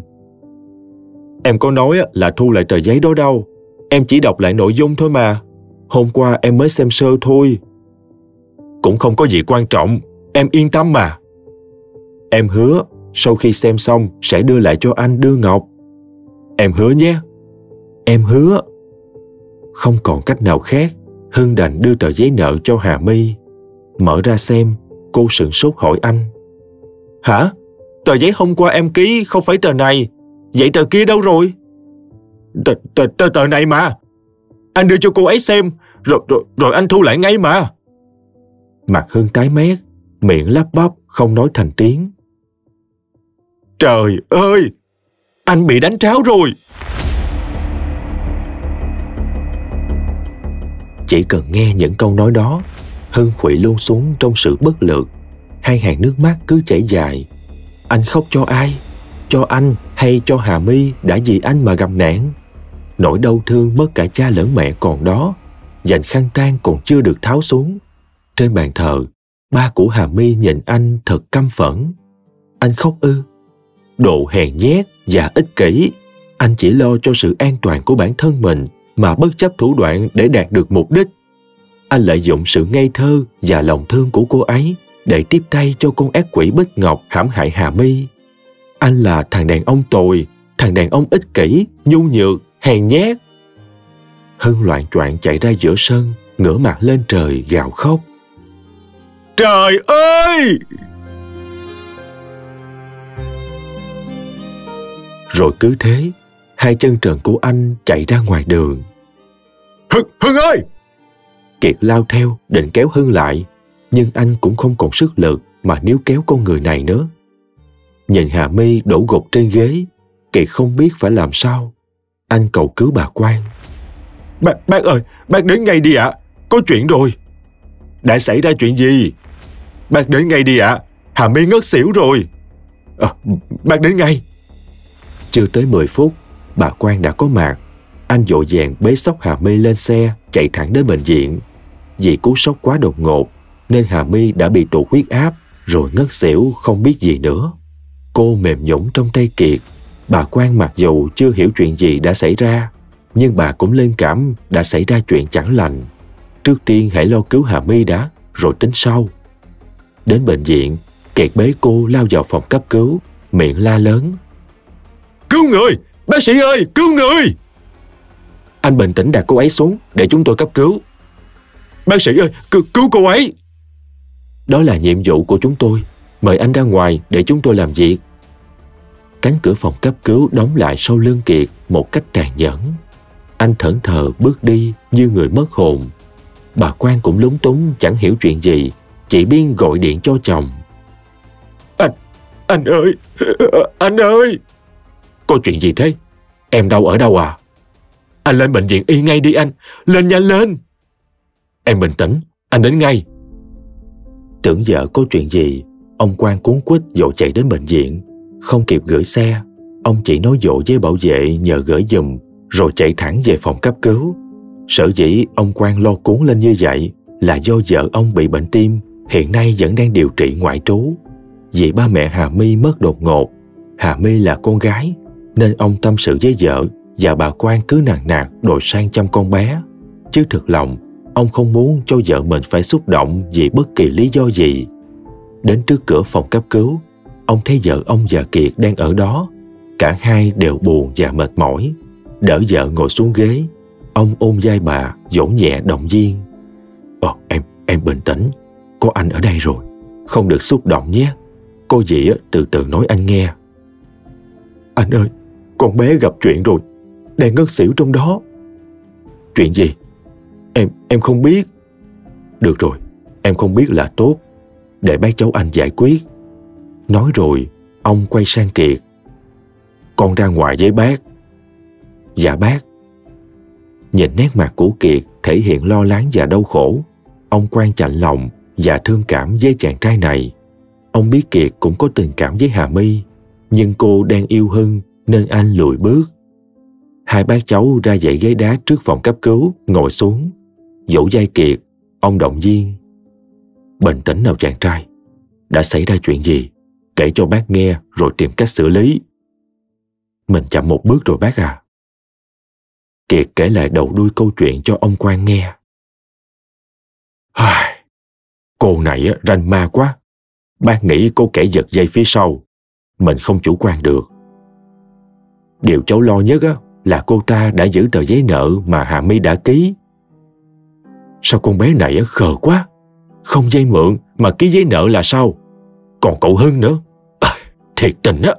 Em có nói là thu lại tờ giấy đó đâu. Em chỉ đọc lại nội dung thôi mà. Hôm qua em mới xem sơ thôi. Cũng không có gì quan trọng, em yên tâm mà. Em hứa sau khi xem xong sẽ đưa lại cho anh đưa Ngọc. Em hứa nhé. Em hứa. Không còn cách nào khác, Hưng đành đưa tờ giấy nợ cho Hà My. Mở ra xem, cô sửng sốt hỏi anh. Hả? Tờ giấy hôm qua em ký không phải tờ này. Vậy tờ kia đâu rồi? Tờ, tờ, tờ, tờ này mà. Anh đưa cho cô ấy xem, rồi, rồi, rồi anh thu lại ngay mà. Mặt Hưng tái mét, miệng lắp bắp không nói thành tiếng. Trời ơi! Anh bị đánh tráo rồi! Chỉ cần nghe những câu nói đó, Hưng khuỵu luôn xuống trong sự bất lực. Hai hàng nước mắt cứ chảy dài. Anh khóc cho ai? Cho anh hay cho Hà My đã vì anh mà gặp nạn? Nỗi đau thương mất cả cha lẫn mẹ còn đó. Dành khăn tang còn chưa được tháo xuống. Trên bàn thờ, ba của Hà My nhìn anh thật căm phẫn. Anh khóc ư? Đồ hèn nhát và ích kỷ. Anh chỉ lo cho sự an toàn của bản thân mình mà bất chấp thủ đoạn để đạt được mục đích. Anh lợi dụng sự ngây thơ và lòng thương của cô ấy để tiếp tay cho con ác quỷ Bích Ngọc hãm hại Hà My. Anh là thằng đàn ông tồi, thằng đàn ông ích kỷ, nhu nhược, hèn nhát. Hưng loạng choạng chạy ra giữa sân, ngửa mặt lên trời gào khóc. Trời ơi! Rồi cứ thế, hai chân trần của anh chạy ra ngoài đường. Hưng, Hưng ơi! Kiệt lao theo định kéo Hưng lại, nhưng anh cũng không còn sức lực mà níu kéo con người này nữa. Nhìn Hà My đổ gục trên ghế, Kiệt không biết phải làm sao. Anh cầu cứu bà Quan. Bác, bác ơi, bác đến ngay đi ạ. À. Có chuyện rồi. Đã xảy ra chuyện gì? Bác đến ngay đi ạ. À. Hà My ngất xỉu rồi. À, bác đến ngay. Chưa tới mười phút, bà Quan đã có mặt. Anh vội vàng bế xốc Hà My lên xe, chạy thẳng đến bệnh viện. Vì cú sốc quá đột ngột, nên Hà My đã bị tụt huyết áp, rồi ngất xỉu không biết gì nữa. Cô mềm nhũn trong tay Kiệt. Bà Quan mặc dù chưa hiểu chuyện gì đã xảy ra, nhưng bà cũng linh cảm đã xảy ra chuyện chẳng lành. Trước tiên hãy lo cứu Hà My đã, rồi tính sau. Đến bệnh viện, Kiệt bế cô lao vào phòng cấp cứu, miệng la lớn. Cứu người! Bác sĩ ơi! Cứu người! Anh bình tĩnh đặt cô ấy xuống để chúng tôi cấp cứu. Bác sĩ ơi! Cứu, cứu cô ấy! Đó là nhiệm vụ của chúng tôi. Mời anh ra ngoài để chúng tôi làm việc. Cánh cửa phòng cấp cứu đóng lại sau lưng Kiệt một cách tàn nhẫn. Anh thẫn thờ bước đi như người mất hồn. Bà Quan cũng lúng túng chẳng hiểu chuyện gì, chỉ biết gọi điện cho chồng. Anh, anh ơi, anh ơi! Có chuyện gì thế? Em đau ở đâu à? Anh lên bệnh viện y ngay đi anh, lên nhanh lên! Em bình tĩnh, anh đến ngay. Tưởng vợ có chuyện gì, ông Quan cuống quýt vội chạy đến bệnh viện. Không kịp gửi xe, ông chỉ nói dội với bảo vệ nhờ gửi giùm, rồi chạy thẳng về phòng cấp cứu. Sở dĩ ông Quan lo cuốn lên như vậy là do vợ ông bị bệnh tim, hiện nay vẫn đang điều trị ngoại trú. Vì ba mẹ Hà My mất đột ngột, Hà My là con gái, nên ông tâm sự với vợ và bà Quan cứ nằng nặc đòi sang chăm con bé. Chứ thực lòng, ông không muốn cho vợ mình phải xúc động vì bất kỳ lý do gì. Đến trước cửa phòng cấp cứu, ông thấy vợ ông và Kiệt đang ở đó. Cả hai đều buồn và mệt mỏi. Đỡ vợ ngồi xuống ghế, ông ôm vai bà, dỗ nhẹ động viên. Ồ, em, em bình tĩnh. Có anh ở đây rồi. Không được xúc động nhé. Cô dì từ từ nói anh nghe. Anh ơi, con bé gặp chuyện rồi. Đang ngất xỉu trong đó. Chuyện gì? Em, em không biết. Được rồi, em không biết là tốt. Để bác cháu anh giải quyết. Nói rồi, ông quay sang Kiệt. Con ra ngoài với bác. Dạ bác. Nhìn nét mặt của Kiệt thể hiện lo lắng và đau khổ, ông Quan chạnh lòng và thương cảm với chàng trai này. Ông biết Kiệt cũng có tình cảm với Hà My, nhưng cô đang yêu Hưng nên anh lùi bước. Hai bác cháu ra dãy ghế đá trước phòng cấp cứu, ngồi xuống. Dỗ vai Kiệt, ông động viên. Bình tĩnh nào chàng trai. Đã xảy ra chuyện gì? Kể cho bác nghe rồi tìm cách xử lý. Mình chậm một bước rồi bác à. Kiệt kể lại đầu đuôi câu chuyện cho ông Quan nghe. Cô này ranh ma quá. Bác nghĩ có kẻ giật dây phía sau. Mình không chủ quan được. Điều cháu lo nhất là cô ta đã giữ tờ giấy nợ mà Hà My đã ký. Sao con bé này khờ quá. Không vay mượn mà ký giấy nợ là sao? Còn cậu Hưng nữa. À, thiệt tình á.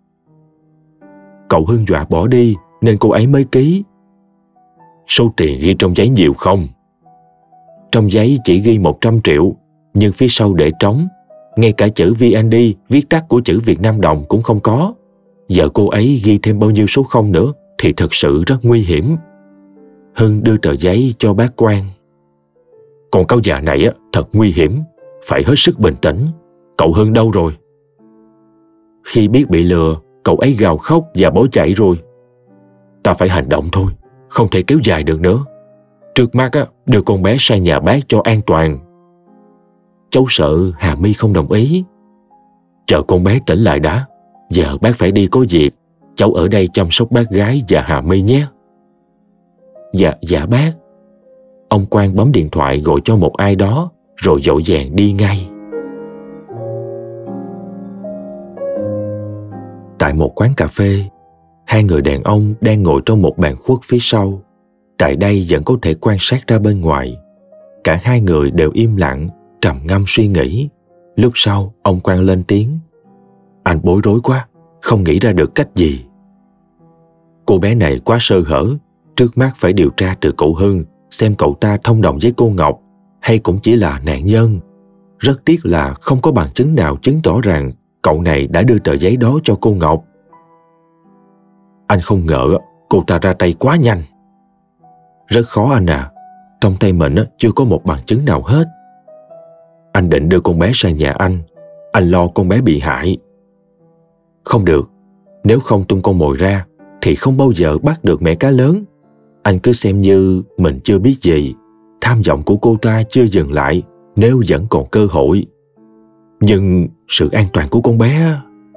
Cậu Hưng dọa bỏ đi nên cô ấy mới ký. Số tiền ghi trong giấy nhiều không? Trong giấy chỉ ghi một trăm triệu, nhưng phía sau để trống. Ngay cả chữ vê en đê, viết tắt của chữ Việt Nam đồng cũng không có. Giờ cô ấy ghi thêm bao nhiêu số không nữa thì thật sự rất nguy hiểm. Hưng đưa tờ giấy cho bác Quan. Còn câu già này á, thật nguy hiểm. Phải hết sức bình tĩnh. Cậu Hưng đâu rồi? Khi biết bị lừa, cậu ấy gào khóc và bỏ chạy rồi. Ta phải hành động thôi. Không thể kéo dài được nữa. Trước mắt á, đưa con bé sang nhà bác cho an toàn. Cháu sợ Hà My không đồng ý. Chờ con bé tỉnh lại đã. Giờ bác phải đi có việc. Cháu ở đây chăm sóc bác gái và Hà My nhé. Dạ, dạ bác. Ông Quan bấm điện thoại gọi cho một ai đó, rồi vội vàng đi ngay. Tại một quán cà phê, hai người đàn ông đang ngồi trong một bàn khuất phía sau. Tại đây vẫn có thể quan sát ra bên ngoài. Cả hai người đều im lặng, trầm ngâm suy nghĩ. Lúc sau, ông Quang lên tiếng. Anh bối rối quá, không nghĩ ra được cách gì. Cô bé này quá sơ hở, trước mắt phải điều tra từ cậu Hưng xem cậu ta thông đồng với cô Ngọc hay cũng chỉ là nạn nhân. Rất tiếc là không có bằng chứng nào chứng tỏ rằng cậu này đã đưa tờ giấy đó cho cô Ngọc. Anh không ngờ cô ta ra tay quá nhanh. Rất khó anh à, trong tay mình chưa có một bằng chứng nào hết. Anh định đưa con bé sang nhà anh, anh lo con bé bị hại. Không được, nếu không tung con mồi ra thì không bao giờ bắt được mẹ cá lớn. Anh cứ xem như mình chưa biết gì. Tham vọng của cô ta chưa dừng lại nếu vẫn còn cơ hội. Nhưng sự an toàn của con bé...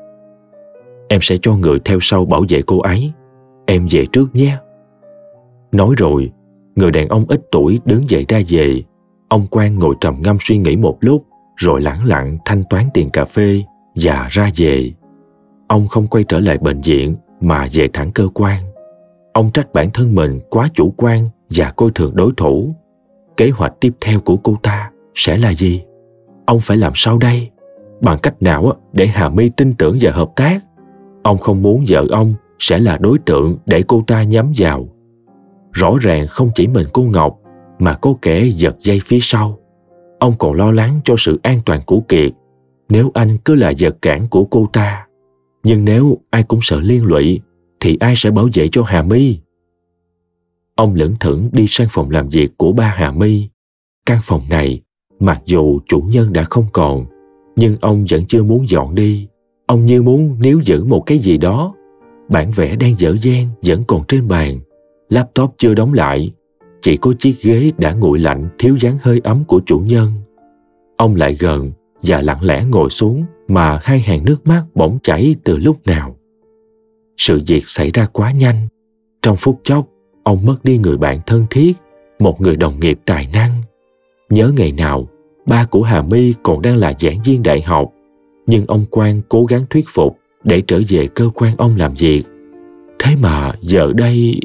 Em sẽ cho người theo sau bảo vệ cô ấy. Em về trước nhé. Nói rồi, người đàn ông ít tuổi đứng dậy ra về. Ông Quang ngồi trầm ngâm suy nghĩ một lúc, rồi lẳng lặng thanh toán tiền cà phê và ra về. Ông không quay trở lại bệnh viện mà về thẳng cơ quan. Ông trách bản thân mình quá chủ quan và coi thường đối thủ. Kế hoạch tiếp theo của cô ta sẽ là gì? Ông phải làm sao đây? Bằng cách nào để Hà My tin tưởng và hợp tác? Ông không muốn vợ ông sẽ là đối tượng để cô ta nhắm vào. Rõ ràng không chỉ mình cô Ngọc mà có kẻ giật dây phía sau. Ông còn lo lắng cho sự an toàn của Kiệt nếu anh cứ là vật cản của cô ta. Nhưng nếu ai cũng sợ liên lụy thì ai sẽ bảo vệ cho Hà My? Ông lững thững đi sang phòng làm việc của ba Hà My. Căn phòng này, mặc dù chủ nhân đã không còn, nhưng ông vẫn chưa muốn dọn đi. Ông như muốn níu giữ một cái gì đó. Bản vẽ đang dở dang vẫn còn trên bàn. Laptop chưa đóng lại. Chỉ có chiếc ghế đã nguội lạnh thiếu dáng hơi ấm của chủ nhân. Ông lại gần và lặng lẽ ngồi xuống mà hai hàng nước mắt bỗng chảy từ lúc nào. Sự việc xảy ra quá nhanh. Trong phút chốc, ông mất đi người bạn thân thiết, một người đồng nghiệp tài năng. Nhớ ngày nào, ba của Hà My còn đang là giảng viên đại học, nhưng ông Quang cố gắng thuyết phục để trở về cơ quan ông làm việc. Thế mà giờ đây...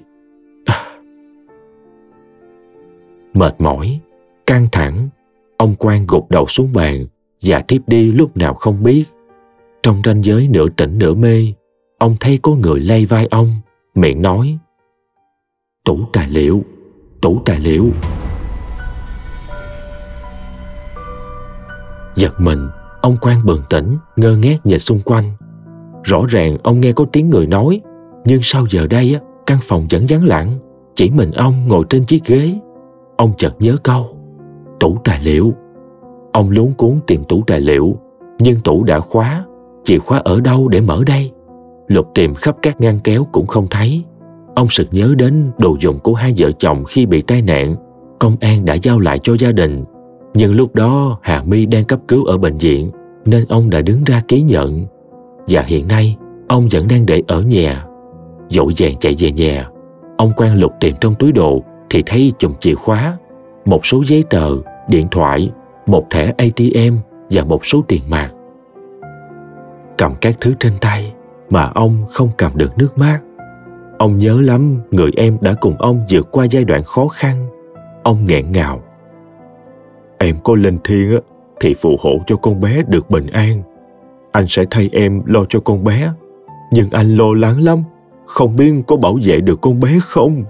Mệt mỏi, căng thẳng, ông Quang gục đầu xuống bàn và thiếp đi lúc nào không biết. Trong ranh giới nửa tỉnh nửa mê, ông thấy có người lay vai ông, miệng nói: Tủ tài liệu, tủ tài liệu. Giật mình, ông Quang bừng tỉnh, ngơ ngác nhìn xung quanh. Rõ ràng ông nghe có tiếng người nói, nhưng sau giờ đây căn phòng vẫn vắng lặng, chỉ mình ông ngồi trên chiếc ghế. Ông chợt nhớ câu tủ tài liệu. Ông luống cuống tìm tủ tài liệu, nhưng tủ đã khóa. Chìa khóa ở đâu để mở đây? Lục tìm khắp các ngăn kéo cũng không thấy. Ông sực nhớ đến đồ dùng của hai vợ chồng khi bị tai nạn. Công an đã giao lại cho gia đình, nhưng lúc đó Hà My đang cấp cứu ở bệnh viện nên ông đã đứng ra ký nhận. Và hiện nay ông vẫn đang để ở nhà. Vội vàng chạy về nhà, ông Quang lục tìm trong túi đồ thì thấy chùm chìa khóa, một số giấy tờ, điện thoại, một thẻ a tê em và một số tiền mặt. Cầm các thứ trên tay mà ông không cầm được nước mắt. Ông nhớ lắm người em đã cùng ông vượt qua giai đoạn khó khăn. Ông nghẹn ngào: Em có linh thiêng á thì phù hộ cho con bé được bình an. Anh sẽ thay em lo cho con bé. Nhưng anh lo lắng lắm, không biết có bảo vệ được con bé không.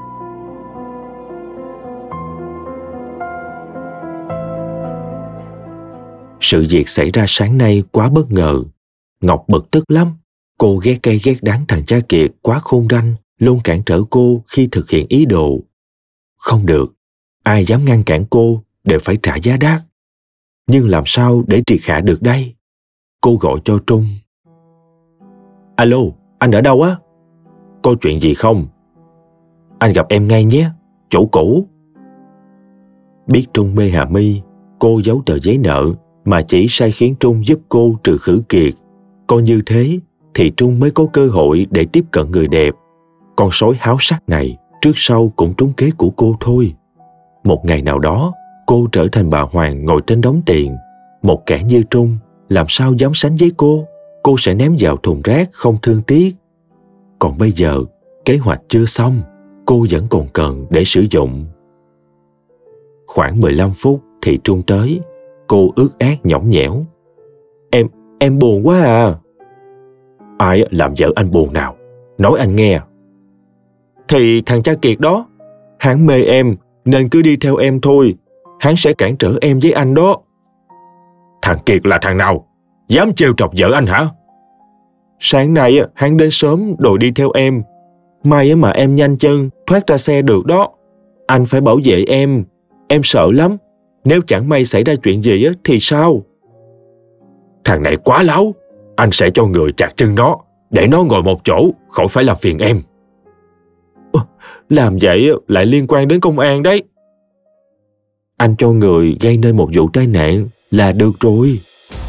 Sự việc xảy ra sáng nay quá bất ngờ. Ngọc bực tức lắm. Cô ghét cay ghét đắng thằng cha Kiệt quá khôn ranh, luôn cản trở cô khi thực hiện ý đồ. Không được, ai dám ngăn cản cô đều phải trả giá đắt. Nhưng làm sao để triệt hạ được đây? Cô gọi cho Trung. Alo, anh ở đâu á? Có chuyện gì không? Anh gặp em ngay nhé, chủ cũ. Biết Trung mê Hà My, cô giấu tờ giấy nợ mà chỉ sai khiến Trung giúp cô trừ khử Kiệt. Coi như thế thì Trung mới có cơ hội để tiếp cận người đẹp. Con sói háo sắc này trước sau cũng trúng kế của cô thôi. Một ngày nào đó, cô trở thành bà Hoàng ngồi trên đống tiền. Một kẻ như Trung làm sao dám sánh với cô? cô sẽ ném vào thùng rác không thương tiếc. Còn bây giờ, kế hoạch chưa xong, cô vẫn còn cần để sử dụng. Khoảng mười lăm phút thì Trung tới. Cô ướt át nhõng nhẽo. Em, em buồn quá à. Ai làm vợ anh buồn nào? Nói anh nghe. Thì thằng cha Kiệt đó. Hắn mê em nên cứ đi theo em thôi. Hắn sẽ cản trở em với anh đó. Thằng Kiệt là thằng nào? Dám trêu chọc vợ anh hả? Sáng nay hắn đến sớm rồi đi theo em. May mà em nhanh chân thoát ra xe được đó. Anh phải bảo vệ em. Em sợ lắm. Nếu chẳng may xảy ra chuyện gì thì sao? Thằng này quá láo. Anh sẽ cho người chặt chân nó, để nó ngồi một chỗ, khỏi phải làm phiền em. Làm vậy lại liên quan đến công an đấy. Anh cho người gây nên một vụ tai nạn là được rồi.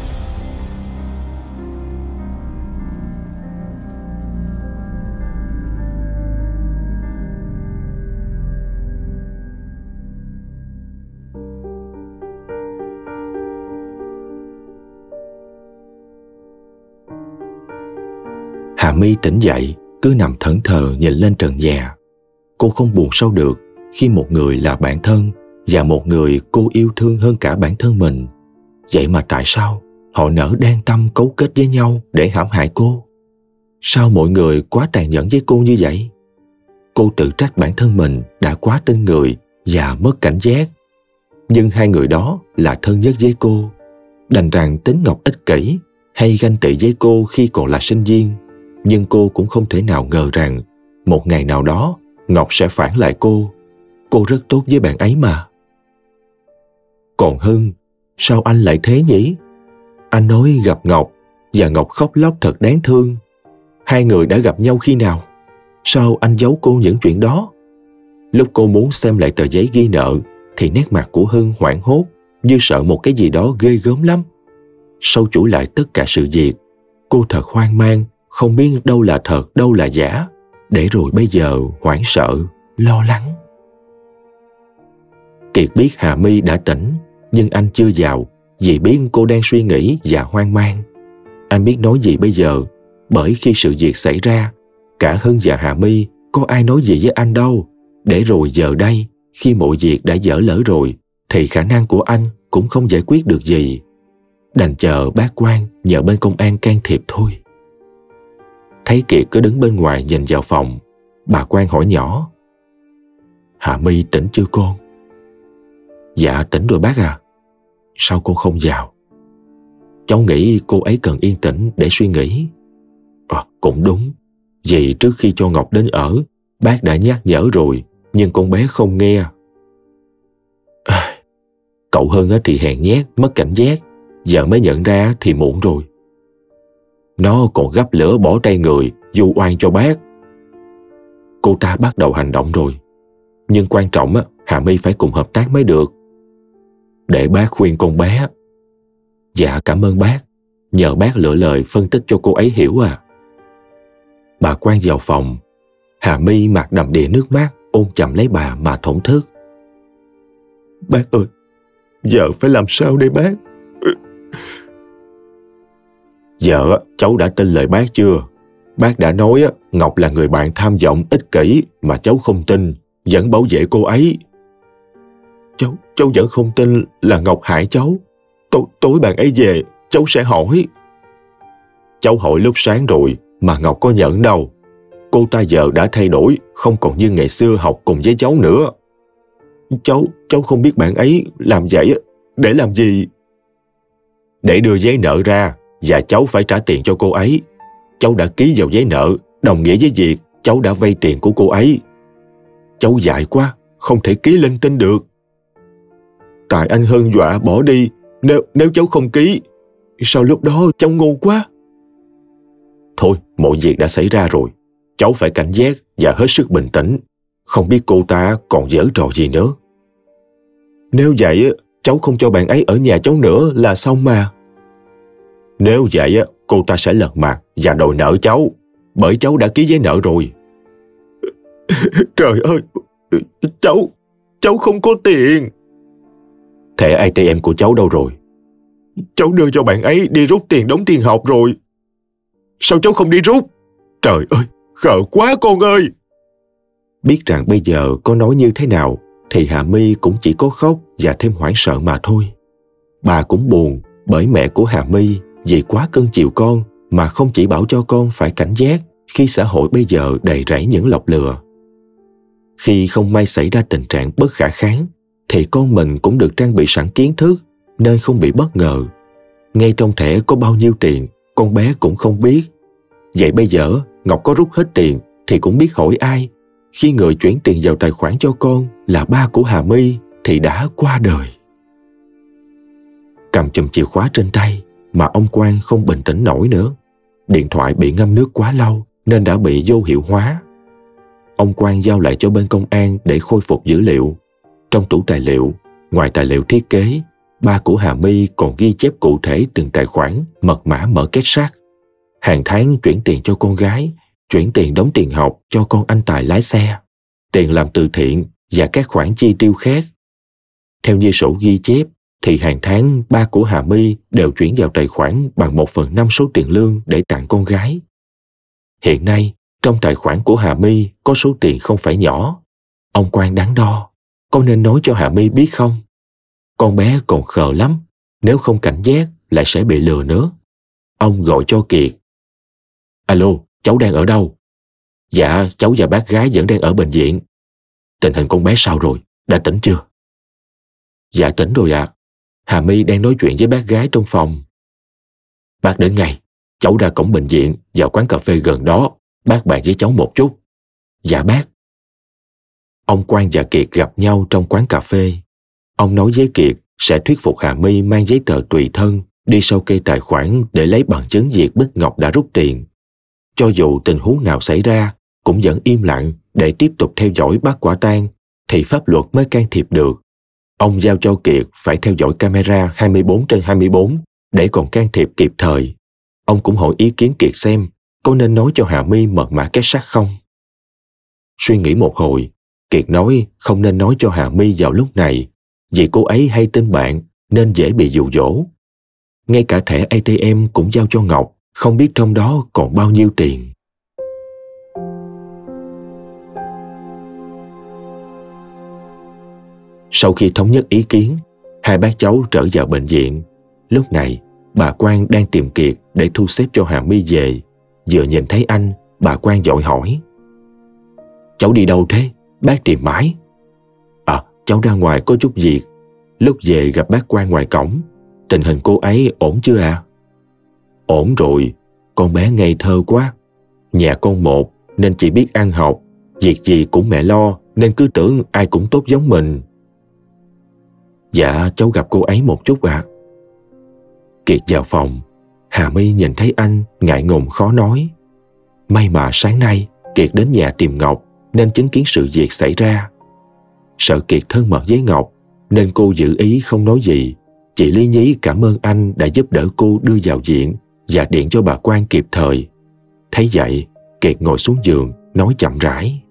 Hà My tỉnh dậy, cứ nằm thẫn thờ nhìn lên trần nhà. Cô không buồn sâu được khi một người là bạn thân và một người cô yêu thương hơn cả bản thân mình. Vậy mà tại sao họ nỡ đan tâm cấu kết với nhau để hãm hại cô? Sao mọi người quá tàn nhẫn với cô như vậy? Cô tự trách bản thân mình đã quá tin người và mất cảnh giác. Nhưng hai người đó là thân nhất với cô. Đành rằng tính Ngọc ích kỷ hay ganh tị với cô khi còn là sinh viên. Nhưng cô cũng không thể nào ngờ rằng một ngày nào đó Ngọc sẽ phản lại cô. Cô rất tốt với bạn ấy mà. Còn Hưng, sao anh lại thế nhỉ? Anh nói gặp Ngọc và Ngọc khóc lóc thật đáng thương. Hai người đã gặp nhau khi nào? Sao anh giấu cô những chuyện đó? Lúc cô muốn xem lại tờ giấy ghi nợ thì nét mặt của Hưng hoảng hốt, như sợ một cái gì đó ghê gớm lắm. Sau chuỗi lại tất cả sự việc, cô thật hoang mang, không biết đâu là thật, đâu là giả, để rồi bây giờ hoảng sợ, lo lắng. Kiệt biết Hà My đã tỉnh, nhưng anh chưa vào vì biết cô đang suy nghĩ và hoang mang. Anh biết nói gì bây giờ, bởi khi sự việc xảy ra, cả Hưng và Hà My có ai nói gì với anh đâu. Để rồi giờ đây, khi mọi việc đã dở lỡ rồi, thì khả năng của anh cũng không giải quyết được gì. Đành chờ bác quan nhờ bên công an can thiệp thôi. Thấy Kiệt cứ đứng bên ngoài nhìn vào phòng, bà quan hỏi nhỏ: Hà My tỉnh chưa con? Dạ tỉnh rồi bác à. Sao cô không vào? Cháu nghĩ cô ấy cần yên tĩnh để suy nghĩ. À, cũng đúng. Vì trước khi cho Ngọc đến ở, bác đã nhắc nhở rồi, nhưng con bé không nghe. À, cậu Hân thì hèn nhát, mất cảnh giác. Giờ mới nhận ra thì muộn rồi. Nó còn gấp lửa bỏ tay người, vu oan cho bác. Cô ta bắt đầu hành động rồi. Nhưng quan trọng á, Hà My phải cùng hợp tác mới được. Để bác khuyên con bé. Dạ cảm ơn bác. Nhờ bác lựa lời phân tích cho cô ấy hiểu à. Bà quan vào phòng. Hà My mặt đầm đìa nước mắt, ôm chầm lấy bà mà thổn thức. Bác ơi, giờ phải làm sao đây bác? Giờ cháu đã tin lời bác chưa? Bác đã nói Ngọc là người bạn tham vọng ích kỷ mà cháu không tin, vẫn bảo vệ cô ấy. Cháu, cháu vẫn không tin là Ngọc hại cháu. Tối, tối bạn ấy về, cháu sẽ hỏi. Cháu hỏi lúc sáng rồi mà Ngọc có nhận đâu. Cô ta giờ đã thay đổi, không còn như ngày xưa học cùng với cháu nữa. Cháu, cháu không biết bạn ấy làm vậy để làm gì. Để đưa giấy nợ ra và cháu phải trả tiền cho cô ấy. Cháu đã ký vào giấy nợ, đồng nghĩa với việc cháu đã vay tiền của cô ấy. Cháu dại quá, không thể ký linh tinh được. Tại anh Hân dọa bỏ đi nếu, nếu cháu không ký. Sao lúc đó cháu ngu quá. Thôi, mọi việc đã xảy ra rồi. Cháu phải cảnh giác và hết sức bình tĩnh. Không biết cô ta còn giở trò gì nữa. Nếu vậy, cháu không cho bạn ấy ở nhà cháu nữa là xong mà. Nếu vậy, cô ta sẽ lật mặt và đòi nợ cháu, bởi cháu đã ký giấy nợ rồi. Trời ơi, cháu, cháu không có tiền. Thẻ a tê em của cháu đâu rồi? Cháu đưa cho bạn ấy đi rút tiền đóng tiền học rồi. sao cháu không đi rút? Trời ơi, khờ quá con ơi! Biết rằng bây giờ có nói như thế nào thì Hà My cũng chỉ có khóc và thêm hoảng sợ mà thôi. Bà cũng buồn bởi mẹ của Hà My vì quá cưng chiều con mà không chỉ bảo cho con phải cảnh giác khi xã hội bây giờ đầy rẫy những lọc lừa. Khi không may xảy ra tình trạng bất khả kháng thì con mình cũng được trang bị sẵn kiến thức nên không bị bất ngờ. Ngay trong thẻ có bao nhiêu tiền con bé cũng không biết. Vậy bây giờ Ngọc có rút hết tiền thì cũng biết hỏi ai. Khi người chuyển tiền vào tài khoản cho con là ba của Hà My thì đã qua đời. Cầm chùm chìa khóa trên tay mà ông Quang không bình tĩnh nổi nữa. Điện thoại bị ngâm nước quá lâu nên đã bị vô hiệu hóa. Ông Quang giao lại cho bên công an để khôi phục dữ liệu. Trong tủ tài liệu, ngoài tài liệu thiết kế, ba của Hà My còn ghi chép cụ thể từng tài khoản, mật mã mở két sắt. Hàng tháng chuyển tiền cho con gái, chuyển tiền đóng tiền học cho con anh Tài lái xe, tiền làm từ thiện và các khoản chi tiêu khác. Theo như sổ ghi chép, thì hàng tháng ba của Hà My đều chuyển vào tài khoản bằng một phần năm số tiền lương để tặng con gái. Hiện nay, trong tài khoản của Hà My có số tiền không phải nhỏ. Ông Quang đắn đo, có nên nói cho Hà My biết không? Con bé còn khờ lắm, nếu không cảnh giác lại sẽ bị lừa nữa. Ông gọi cho Kiệt. Alo, cháu đang ở đâu? Dạ, cháu và bác gái vẫn đang ở bệnh viện. Tình hình con bé sao rồi, đã tỉnh chưa? Dạ tỉnh rồi ạ. À. Hà My đang nói chuyện với bác gái trong phòng. Bác đến ngay, cháu ra cổng bệnh viện vào quán cà phê gần đó, bác bàn với cháu một chút. Dạ bác. Ông Quang và Kiệt gặp nhau trong quán cà phê. Ông nói với Kiệt sẽ thuyết phục Hà My mang giấy tờ tùy thân đi sau kê tài khoản để lấy bằng chứng việc Bích Ngọc đã rút tiền. Cho dù tình huống nào xảy ra, cũng vẫn im lặng để tiếp tục theo dõi bắt quả tang thì pháp luật mới can thiệp được. Ông giao cho Kiệt phải theo dõi camera hai mươi bốn trên hai mươi bốn để còn can thiệp kịp thời. Ông cũng hỏi ý kiến Kiệt xem có nên nói cho Hà My mật mã két sắt không. Suy nghĩ một hồi, Kiệt nói không nên nói cho Hà My vào lúc này vì cô ấy hay tin bạn nên dễ bị dụ dỗ. Ngay cả thẻ a tê em cũng giao cho Ngọc, không biết trong đó còn bao nhiêu tiền. Sau khi thống nhất ý kiến, hai bác cháu trở vào bệnh viện. Lúc này, bà Quang đang tìm Kiệt để thu xếp cho Hà My về. Vừa nhìn thấy anh, bà Quang vội hỏi. Cháu đi đâu thế? Bác tìm mãi. À, cháu ra ngoài có chút việc. Lúc về gặp bác Quang ngoài cổng. Tình hình cô ấy ổn chưa à? Ổn rồi, con bé ngây thơ quá. Nhà con một nên chỉ biết ăn học. Việc gì cũng mẹ lo nên cứ tưởng ai cũng tốt giống mình. Dạ, cháu gặp cô ấy một chút ạ. À. Kiệt vào phòng. Hà My nhìn thấy anh ngại ngùng khó nói. May mà sáng nay Kiệt đến nhà tìm Ngọc nên chứng kiến sự việc xảy ra. Sợ Kiệt thân mật với Ngọc nên cô giữ ý không nói gì. Chị lý nhí cảm ơn anh đã giúp đỡ cô đưa vào viện và điện cho bà Quang kịp thời. Thấy vậy, Kiệt ngồi xuống giường nói chậm rãi.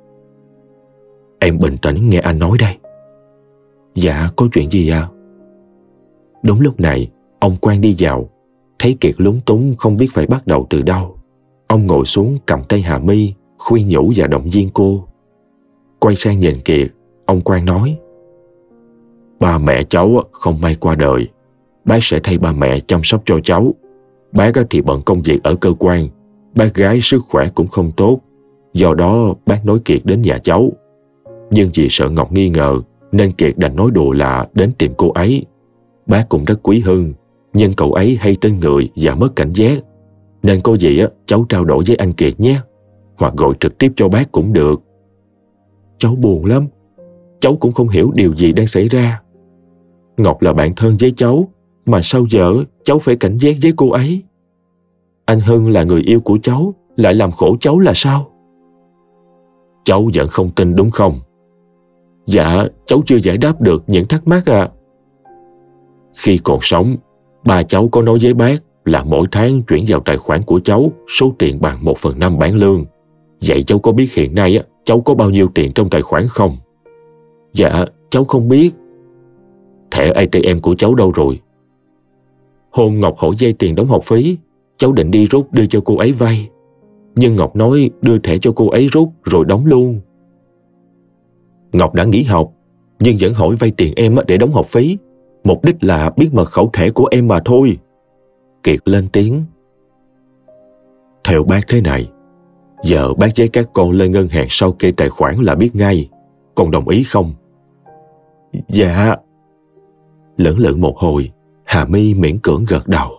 Em bình tĩnh nghe anh nói đây. Dạ, có chuyện gì à? Đúng lúc này, ông Quang đi vào. Thấy Kiệt lúng túng không biết phải bắt đầu từ đâu. Ông ngồi xuống cầm tay Hà My, khuyên nhủ và động viên cô. Quay sang nhìn Kiệt, ông Quang nói. Ba mẹ cháu không may qua đời. Bác sẽ thay ba mẹ chăm sóc cho cháu. Bác thì bận công việc ở cơ quan. Bác gái sức khỏe cũng không tốt. Do đó bác nói Kiệt đến nhà cháu. Nhưng vì sợ Ngọc nghi ngờ nên Kiệt đành nói đùa là đến tìm cô ấy. Bác cũng rất quý Hưng, nhưng cậu ấy hay tin người và mất cảnh giác. Nên có gì á, cháu trao đổi với anh Kiệt nhé. Hoặc gọi trực tiếp cho bác cũng được. Cháu buồn lắm. Cháu cũng không hiểu điều gì đang xảy ra. Ngọc là bạn thân với cháu, mà sao giờ cháu phải cảnh giác với cô ấy? Anh Hưng là người yêu của cháu, lại làm khổ cháu là sao? Cháu vẫn không tin đúng không? Dạ, cháu chưa giải đáp được những thắc mắc à. Khi còn sống, ba cháu có nói với bác là mỗi tháng chuyển vào tài khoản của cháu số tiền bằng một phần năm bảng lương. Vậy cháu có biết hiện nay cháu có bao nhiêu tiền trong tài khoản không? Dạ, cháu không biết. Thẻ a tê em của cháu đâu rồi? Hôm Ngọc hỏi vay tiền đóng học phí, cháu định đi rút đưa cho cô ấy vay, nhưng Ngọc nói đưa thẻ cho cô ấy rút rồi đóng luôn. Ngọc đã nghỉ học, nhưng vẫn hỏi vay tiền em để đóng học phí. Mục đích là biết mật khẩu thẻ của em mà thôi. Kiệt lên tiếng. Theo bác thế này, giờ bác giấy các con lên ngân hàng sau kê tài khoản là biết ngay. Con đồng ý không? Dạ. Lưỡng lự một hồi, Hà My miễn cưỡng gật đầu.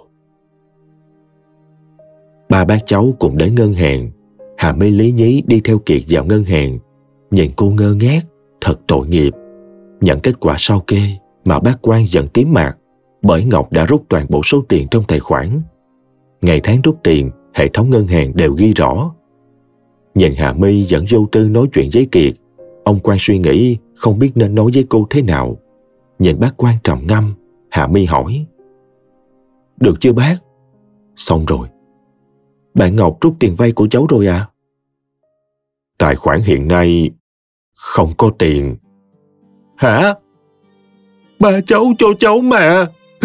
Ba bác cháu cùng đến ngân hàng. Hà My lý nhí đi theo Kiệt vào ngân hàng. Nhìn cô ngơ ngác, thật tội nghiệp. Nhận kết quả sau kê mà bác Quang giận tím mặt, bởi Ngọc đã rút toàn bộ số tiền trong tài khoản. Ngày tháng rút tiền, hệ thống ngân hàng đều ghi rõ. Nhìn Hà My vẫn vô tư nói chuyện với Kiệt, ông Quang suy nghĩ không biết nên nói với cô thế nào. Nhìn bác Quang trầm ngâm, Hà My hỏi. Được chưa bác? Xong rồi. Bạn Ngọc rút tiền vay của cháu rồi à? Tài khoản hiện nay không có tiền. Hả? Ba cháu cho cháu mà.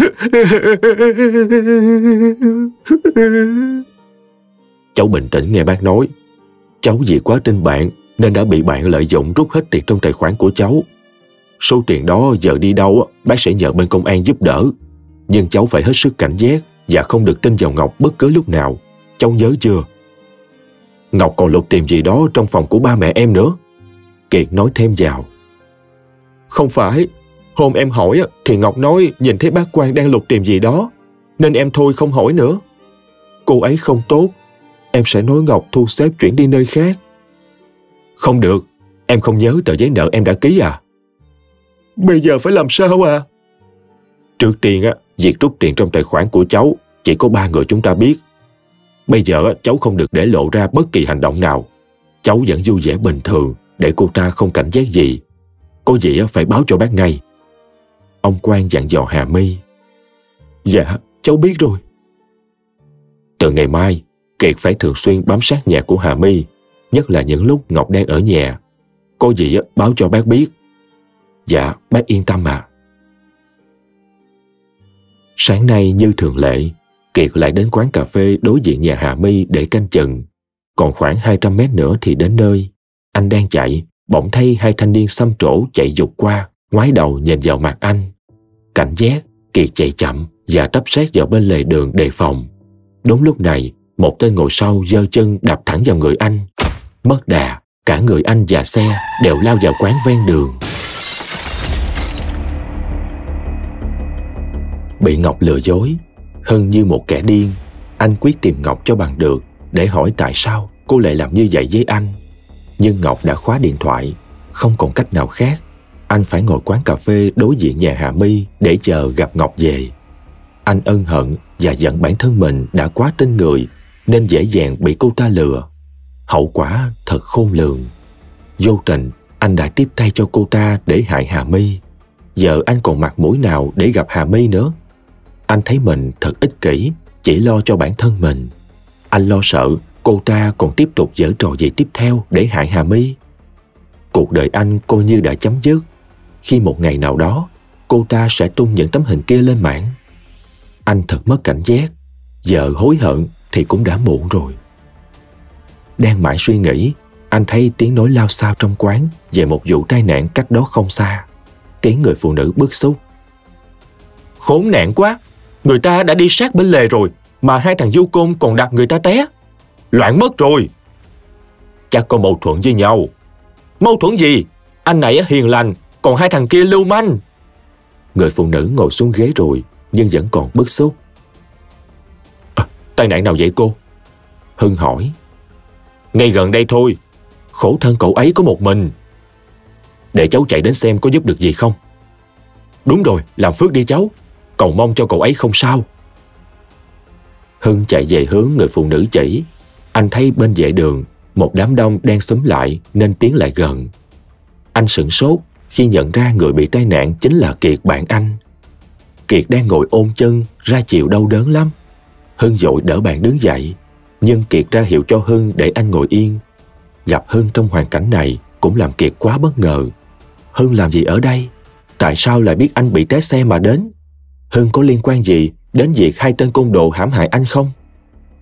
Cháu bình tĩnh nghe bác nói. Cháu vì quá tin bạn nên đã bị bạn lợi dụng rút hết tiền trong tài khoản của cháu. Số tiền đó giờ đi đâu bác sẽ nhờ bên công an giúp đỡ. Nhưng cháu phải hết sức cảnh giác và không được tin vào Ngọc bất cứ lúc nào. Cháu nhớ chưa? Ngọc còn lục tìm gì đó trong phòng của ba mẹ em nữa. Kiệt nói thêm vào. Không phải. Hôm em hỏi thì Ngọc nói nhìn thấy bác Quang đang lục tìm gì đó, nên em thôi không hỏi nữa. Cô ấy không tốt. Em sẽ nói Ngọc thu xếp chuyển đi nơi khác. Không được. Em không nhớ tờ giấy nợ em đã ký à? Bây giờ phải làm sao à? Trước tiên á, việc rút tiền trong tài khoản của cháu chỉ có ba người chúng ta biết. Bây giờ cháu không được để lộ ra bất kỳ hành động nào. Cháu vẫn vui vẻ bình thường để cô ta không cảnh giác gì. Có gì phải báo cho bác ngay. Ông Quang dặn dò Hà My. Dạ, cháu biết rồi. Từ ngày mai, Kiệt phải thường xuyên bám sát nhà của Hà My, nhất là những lúc Ngọc đang ở nhà. Có gì báo cho bác biết. Dạ, bác yên tâm mà. Sáng nay như thường lệ, Kiệt lại đến quán cà phê đối diện nhà Hà My để canh chừng. Còn khoảng hai trăm mét nữa thì đến nơi. Anh đang chạy, bỗng thấy hai thanh niên xăm trổ chạy vụt qua, ngoái đầu nhìn vào mặt anh. Cảnh giác, Kiệt chạy chậm và tấp sát vào bên lề đường đề phòng. Đúng lúc này, một tên ngồi sau giơ chân đạp thẳng vào người anh. Mất đà, cả người anh và xe đều lao vào quán ven đường. Bị Ngọc lừa dối, Hưng như một kẻ điên. Anh quyết tìm Ngọc cho bằng được để hỏi tại sao cô lại làm như vậy với anh. Nhưng Ngọc đã khóa điện thoại. Không còn cách nào khác, anh phải ngồi quán cà phê đối diện nhà Hà My để chờ gặp Ngọc về. Anh ân hận và giận bản thân mình đã quá tin người nên dễ dàng bị cô ta lừa. Hậu quả thật khôn lường. Vô tình anh đã tiếp tay cho cô ta để hại Hà My. Giờ anh còn mặt mũi nào để gặp Hà My nữa? Anh thấy mình thật ích kỷ, chỉ lo cho bản thân mình. Anh lo sợ cô ta còn tiếp tục giở trò gì tiếp theo để hại Hà My. Cuộc đời anh coi như đã chấm dứt khi một ngày nào đó cô ta sẽ tung những tấm hình kia lên mạng. Anh thật mất cảnh giác. Giờ hối hận thì cũng đã muộn rồi. Đang mãi suy nghĩ, anh thấy tiếng nói lao xao trong quán về một vụ tai nạn cách đó không xa. Tiếng người phụ nữ bức xúc. Khốn nạn quá! Người ta đã đi sát bên lề rồi mà hai thằng du côn còn đạp người ta té. Loạn mất rồi. Chắc có mâu thuẫn với nhau. Mâu thuẫn gì? Anh này hiền lành, còn hai thằng kia lưu manh. Người phụ nữ ngồi xuống ghế rồi nhưng vẫn còn bức xúc. À, tai nạn nào vậy cô? Hưng hỏi. Ngay gần đây thôi. Khổ thân cậu ấy có một mình. Để cháu chạy đến xem có giúp được gì không. Đúng rồi, làm phước đi cháu. Cầu mong cho cậu ấy không sao. Hưng chạy về hướng người phụ nữ chỉ. Anh thấy bên vệ đường một đám đông đang xúm lại nên tiến lại gần. Anh sửng sốt khi nhận ra người bị tai nạn chính là Kiệt bạn anh. Kiệt đang ngồi ôm chân ra chiều đau đớn lắm. Hưng vội đỡ bạn đứng dậy, nhưng Kiệt ra hiệu cho Hưng để anh ngồi yên. Gặp Hưng trong hoàn cảnh này cũng làm Kiệt quá bất ngờ. Hưng làm gì ở đây? Tại sao lại biết anh bị té xe mà đến? Hưng có liên quan gì đến việc hai tên côn đồ hãm hại anh không?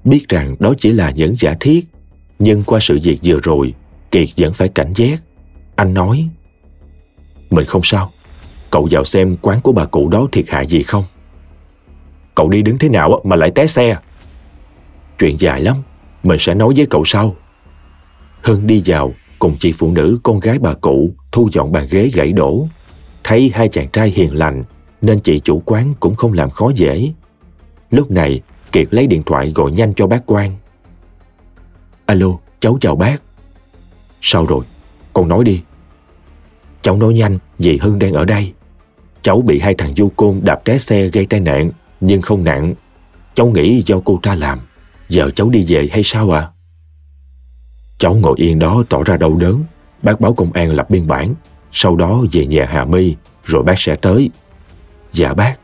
Biết rằng đó chỉ là những giả thiết, nhưng qua sự việc vừa rồi, Kiệt vẫn phải cảnh giác. Anh nói: Mình không sao. Cậu vào xem quán của bà cụ đó thiệt hại gì không. Cậu đi đứng thế nào mà lại té xe? Chuyện dài lắm, mình sẽ nói với cậu sau. Hưng đi vào cùng chị phụ nữ con gái bà cụ thu dọn bàn ghế gãy đổ. Thấy hai chàng trai hiền lành nên chị chủ quán cũng không làm khó dễ. Lúc này Kiệt lấy điện thoại gọi nhanh cho bác Quang. Alo, cháu chào bác. Sao rồi? Con nói đi. Cháu nói nhanh vì Hưng đang ở đây. Cháu bị hai thằng du côn đạp té xe gây tai nạn, nhưng không nặng. Cháu nghĩ do cô ta làm. Giờ cháu đi về hay sao ạ? À? Cháu ngồi yên đó tỏ ra đau đớn. Bác báo công an lập biên bản. Sau đó về nhà Hà My, rồi bác sẽ tới. Dạ bác.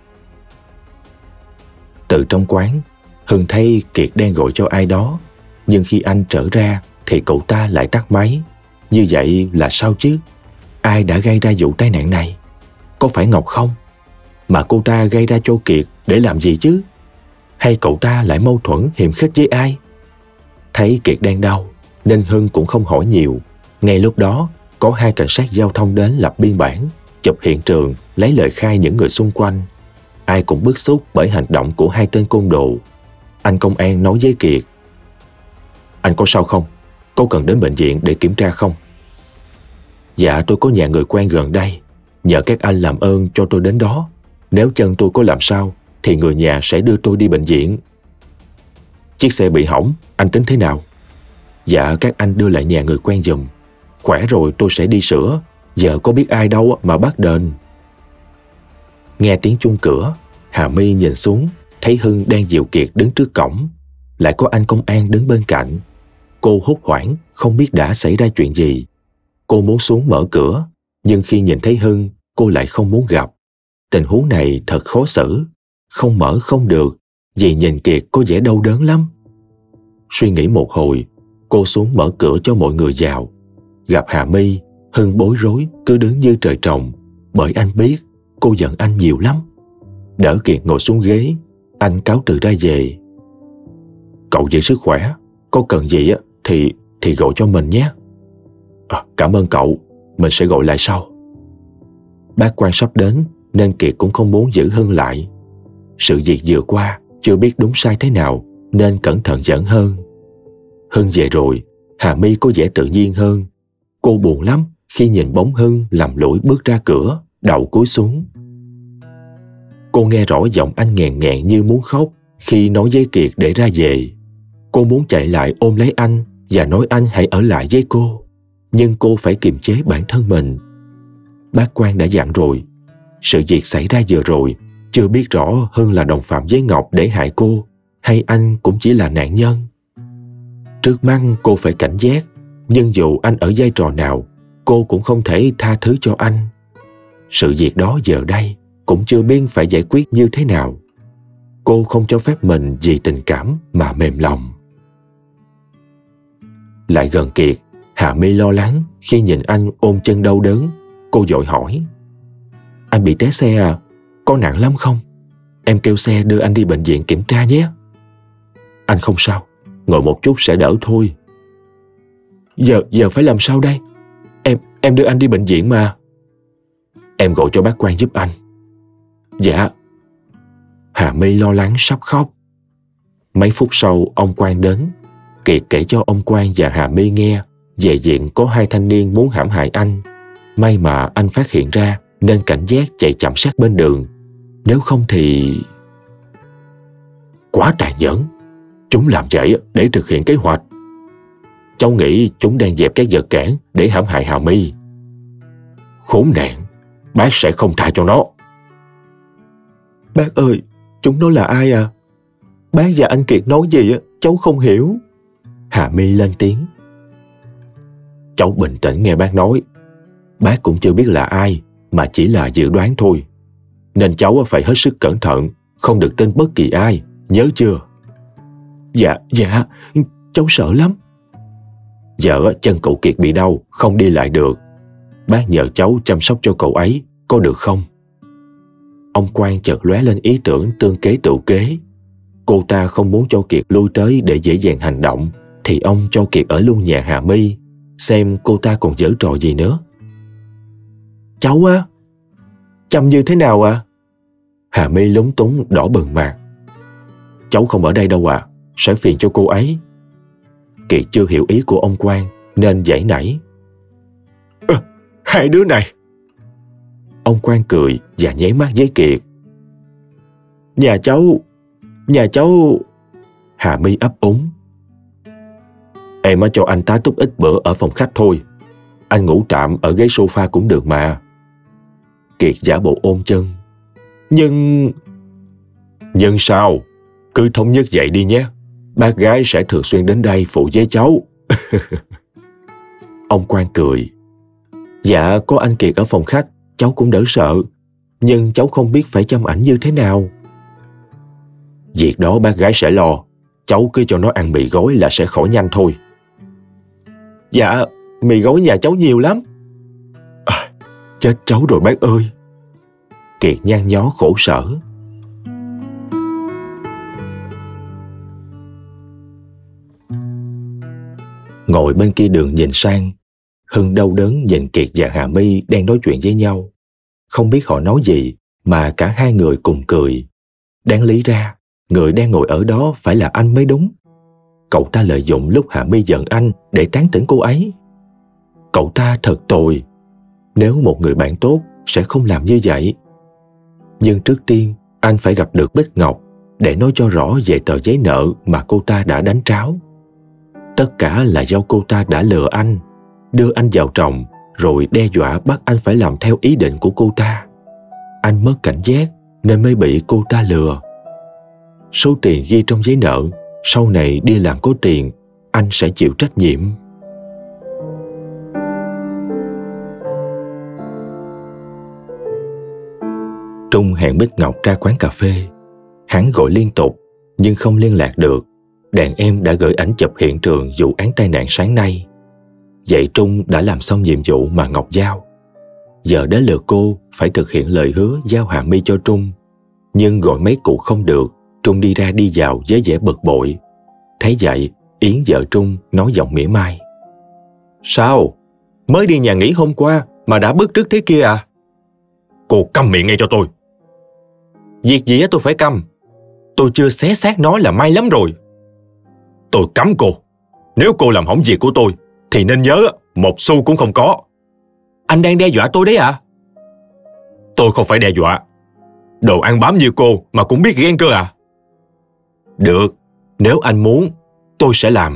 Từ trong quán, Hưng thấy Kiệt đang gọi cho ai đó. Nhưng khi anh trở ra thì cậu ta lại tắt máy. Như vậy là sao chứ? Ai đã gây ra vụ tai nạn này? Có phải Ngọc không? Mà cô ta gây ra cho Kiệt để làm gì chứ? Hay cậu ta lại mâu thuẫn hiềm khích với ai? Thấy Kiệt đang đau nên Hưng cũng không hỏi nhiều. Ngay lúc đó có hai cảnh sát giao thông đến lập biên bản, chụp hiện trường, lấy lời khai những người xung quanh. Ai cũng bức xúc bởi hành động của hai tên côn đồ. Anh công an nói với Kiệt: Anh có sao không? Có cần đến bệnh viện để kiểm tra không? Dạ tôi có nhà người quen gần đây. Nhờ các anh làm ơn cho tôi đến đó. Nếu chân tôi có làm sao thì người nhà sẽ đưa tôi đi bệnh viện. Chiếc xe bị hỏng, anh tính thế nào? Dạ các anh đưa lại nhà người quen giùm. Khỏe rồi tôi sẽ đi sửa. Giờ có biết ai đâu mà bắt đền. Nghe tiếng chuông cửa, Hà My nhìn xuống, thấy Hưng đang dìu Kiệt đứng trước cổng. Lại có anh công an đứng bên cạnh. Cô hốt hoảng, không biết đã xảy ra chuyện gì. Cô muốn xuống mở cửa, nhưng khi nhìn thấy Hưng, cô lại không muốn gặp. Tình huống này thật khó xử. Không mở không được, vì nhìn Kiệt có vẻ đau đớn lắm. Suy nghĩ một hồi, cô xuống mở cửa cho mọi người vào. Gặp Hà My, Hưng bối rối cứ đứng như trời trồng, bởi anh biết cô giận anh nhiều lắm. Đỡ Kiệt ngồi xuống ghế, anh cáo từ ra về. Cậu giữ sức khỏe, có cần gì thì thì gọi cho mình nhé. À, cảm ơn cậu, mình sẽ gọi lại sau. Bác Quang sắp đến nên Kiệt cũng không muốn giữ Hưng lại. Sự việc vừa qua chưa biết đúng sai thế nào nên cẩn thận giỡn hơn. Hưng về rồi, Hà My có vẻ tự nhiên hơn. Cô buồn lắm khi nhìn bóng Hưng lầm lũi bước ra cửa, đầu cúi xuống. Cô nghe rõ giọng anh nghẹn nghẹn như muốn khóc khi nói với Kiệt để ra về. Cô muốn chạy lại ôm lấy anh và nói anh hãy ở lại với cô. Nhưng cô phải kiềm chế bản thân mình. Bác Quang đã dặn rồi. Sự việc xảy ra vừa rồi, chưa biết rõ Hưng là đồng phạm với Ngọc để hại cô, hay anh cũng chỉ là nạn nhân. Trước mắt cô phải cảnh giác, nhưng dù anh ở vai trò nào, cô cũng không thể tha thứ cho anh. Sự việc đó giờ đây cũng chưa biết phải giải quyết như thế nào. Cô không cho phép mình vì tình cảm mà mềm lòng. Lại gần Kiệt, Hà My lo lắng khi nhìn anh ôm chân đau đớn. Cô vội hỏi: Anh bị té xe à? Có nặng lắm không? Em kêu xe đưa anh đi bệnh viện kiểm tra nhé. Anh không sao, ngồi một chút sẽ đỡ thôi. Giờ giờ phải làm sao đây? Em em đưa anh đi bệnh viện mà. Em gọi cho bác Quang giúp anh. Dạ. Hà My lo lắng sắp khóc. Mấy phút sau ông Quang đến. Kiệt kể cho ông Quang và Hà My nghe về diện có hai thanh niên muốn hãm hại anh. May mà anh phát hiện ra nên cảnh giác chạy chậm sát bên đường. Nếu không thì... Quá tàn nhẫn. Chúng làm vậy để thực hiện kế hoạch. Cháu nghĩ chúng đang dẹp các vật cản để hãm hại Hà My. Khốn nạn, bác sẽ không tha cho nó. Bác ơi, chúng nó là ai à? Bác và anh Kiệt nói gì cháu không hiểu. Hà My lên tiếng. Cháu bình tĩnh nghe bác nói. Bác cũng chưa biết là ai, mà chỉ là dự đoán thôi. Nên cháu phải hết sức cẩn thận, không được tin bất kỳ ai, nhớ chưa? Dạ, dạ, cháu sợ lắm. Giờ chân cậu Kiệt bị đau, không đi lại được. Bác nhờ cháu chăm sóc cho cậu ấy, có được không? Ông Quang chợt lóe lên ý tưởng tương kế tự kế. cô ta không muốn cho Kiệt lui tới để dễ dàng hành động, thì ông cho Kiệt ở luôn nhà Hà My, xem cô ta còn giở trò gì nữa. Cháu á? Chăm như thế nào ạ? À? Hà My lúng túng đỏ bừng mặt. Cháu không ở đây đâu ạ, à, sẽ phiền cho cô ấy. Kiệt chưa hiểu ý của ông Quang nên giãy nảy. À, hai đứa này. Ông Quang cười và nháy mắt với Kiệt. Nhà cháu, nhà cháu... Hà My ấp úng. Em mới cho anh tá túc ít bữa ở phòng khách thôi. Anh ngủ tạm ở ghế sofa cũng được mà. Kiệt giả bộ ôm chân. Nhưng... Nhưng sao? Cứ thống nhất vậy đi nhé. Bác gái sẽ thường xuyên đến đây phụ với cháu. Ông Quang cười. Dạ, có anh Kiệt ở phòng khách, cháu cũng đỡ sợ. Nhưng cháu không biết phải chăm ảnh như thế nào. Việc đó bác gái sẽ lo. Cháu cứ cho nó ăn mì gói là sẽ khỏi nhanh thôi. Dạ, mì gói nhà cháu nhiều lắm. À, chết cháu rồi bác ơi. Kiệt nhăn nhó khổ sở. Ngồi bên kia đường nhìn sang, Hưng đau đớn nhìn Kiệt và Hà My đang nói chuyện với nhau. Không biết họ nói gì mà cả hai người cùng cười. Đáng lý ra, người đang ngồi ở đó phải là anh mới đúng. Cậu ta lợi dụng lúc Hà My giận anh để tán tỉnh cô ấy. Cậu ta thật tồi. Nếu một người bạn tốt sẽ không làm như vậy. Nhưng trước tiên, anh phải gặp được Bích Ngọc để nói cho rõ về tờ giấy nợ mà cô ta đã đánh tráo. Tất cả là do cô ta đã lừa anh, đưa anh vào tròng, rồi đe dọa bắt anh phải làm theo ý định của cô ta. Anh mất cảnh giác nên mới bị cô ta lừa. Số tiền ghi trong giấy nợ, sau này đi làm có tiền, anh sẽ chịu trách nhiệm. Trung hẹn Bích Ngọc ra quán cà phê. Hắn gọi liên tục, nhưng không liên lạc được. Đàn em đã gửi ảnh chụp hiện trường vụ án tai nạn sáng nay. Vậy Trung đã làm xong nhiệm vụ mà Ngọc giao. Giờ đến lượt cô phải thực hiện lời hứa giao Hà My cho Trung. Nhưng gọi mấy cụ không được, Trung đi ra đi vào với vẻ bực bội. Thấy vậy, Yến vợ Trung nói giọng mỉa mai. Sao? Mới đi nhà nghỉ hôm qua mà đã bứt rứt thế kia à? Cô câm miệng ngay cho tôi. Việc gì á tôi phải câm? Tôi chưa xé xác nó là may lắm rồi. Tôi cấm cô. Nếu cô làm hỏng việc của tôi thì nên nhớ một xu cũng không có. Anh đang đe dọa tôi đấy à? Tôi không phải đe dọa. Đồ ăn bám như cô mà cũng biết ghen cơ à? Được, nếu anh muốn, tôi sẽ làm.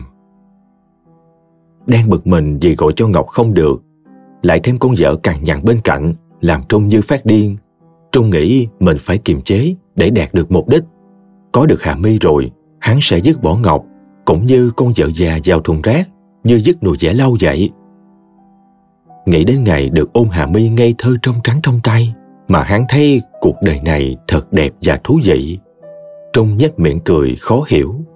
Đang bực mình vì gọi cho Ngọc không được, lại thêm con vợ cằn nhằn bên cạnh, làm Trung như phát điên. Trung nghĩ mình phải kiềm chế để đạt được mục đích. Có được Hà My rồi, hắn sẽ dứt bỏ Ngọc, cũng như con vợ già vào thùng rác, như dứt nồi dẻ lau vậy. Nghĩ đến ngày được ôm Hà My ngây thơ trong trắng trong tay, mà hắn thấy cuộc đời này thật đẹp và thú vị. Trung nhếch miệng cười khó hiểu.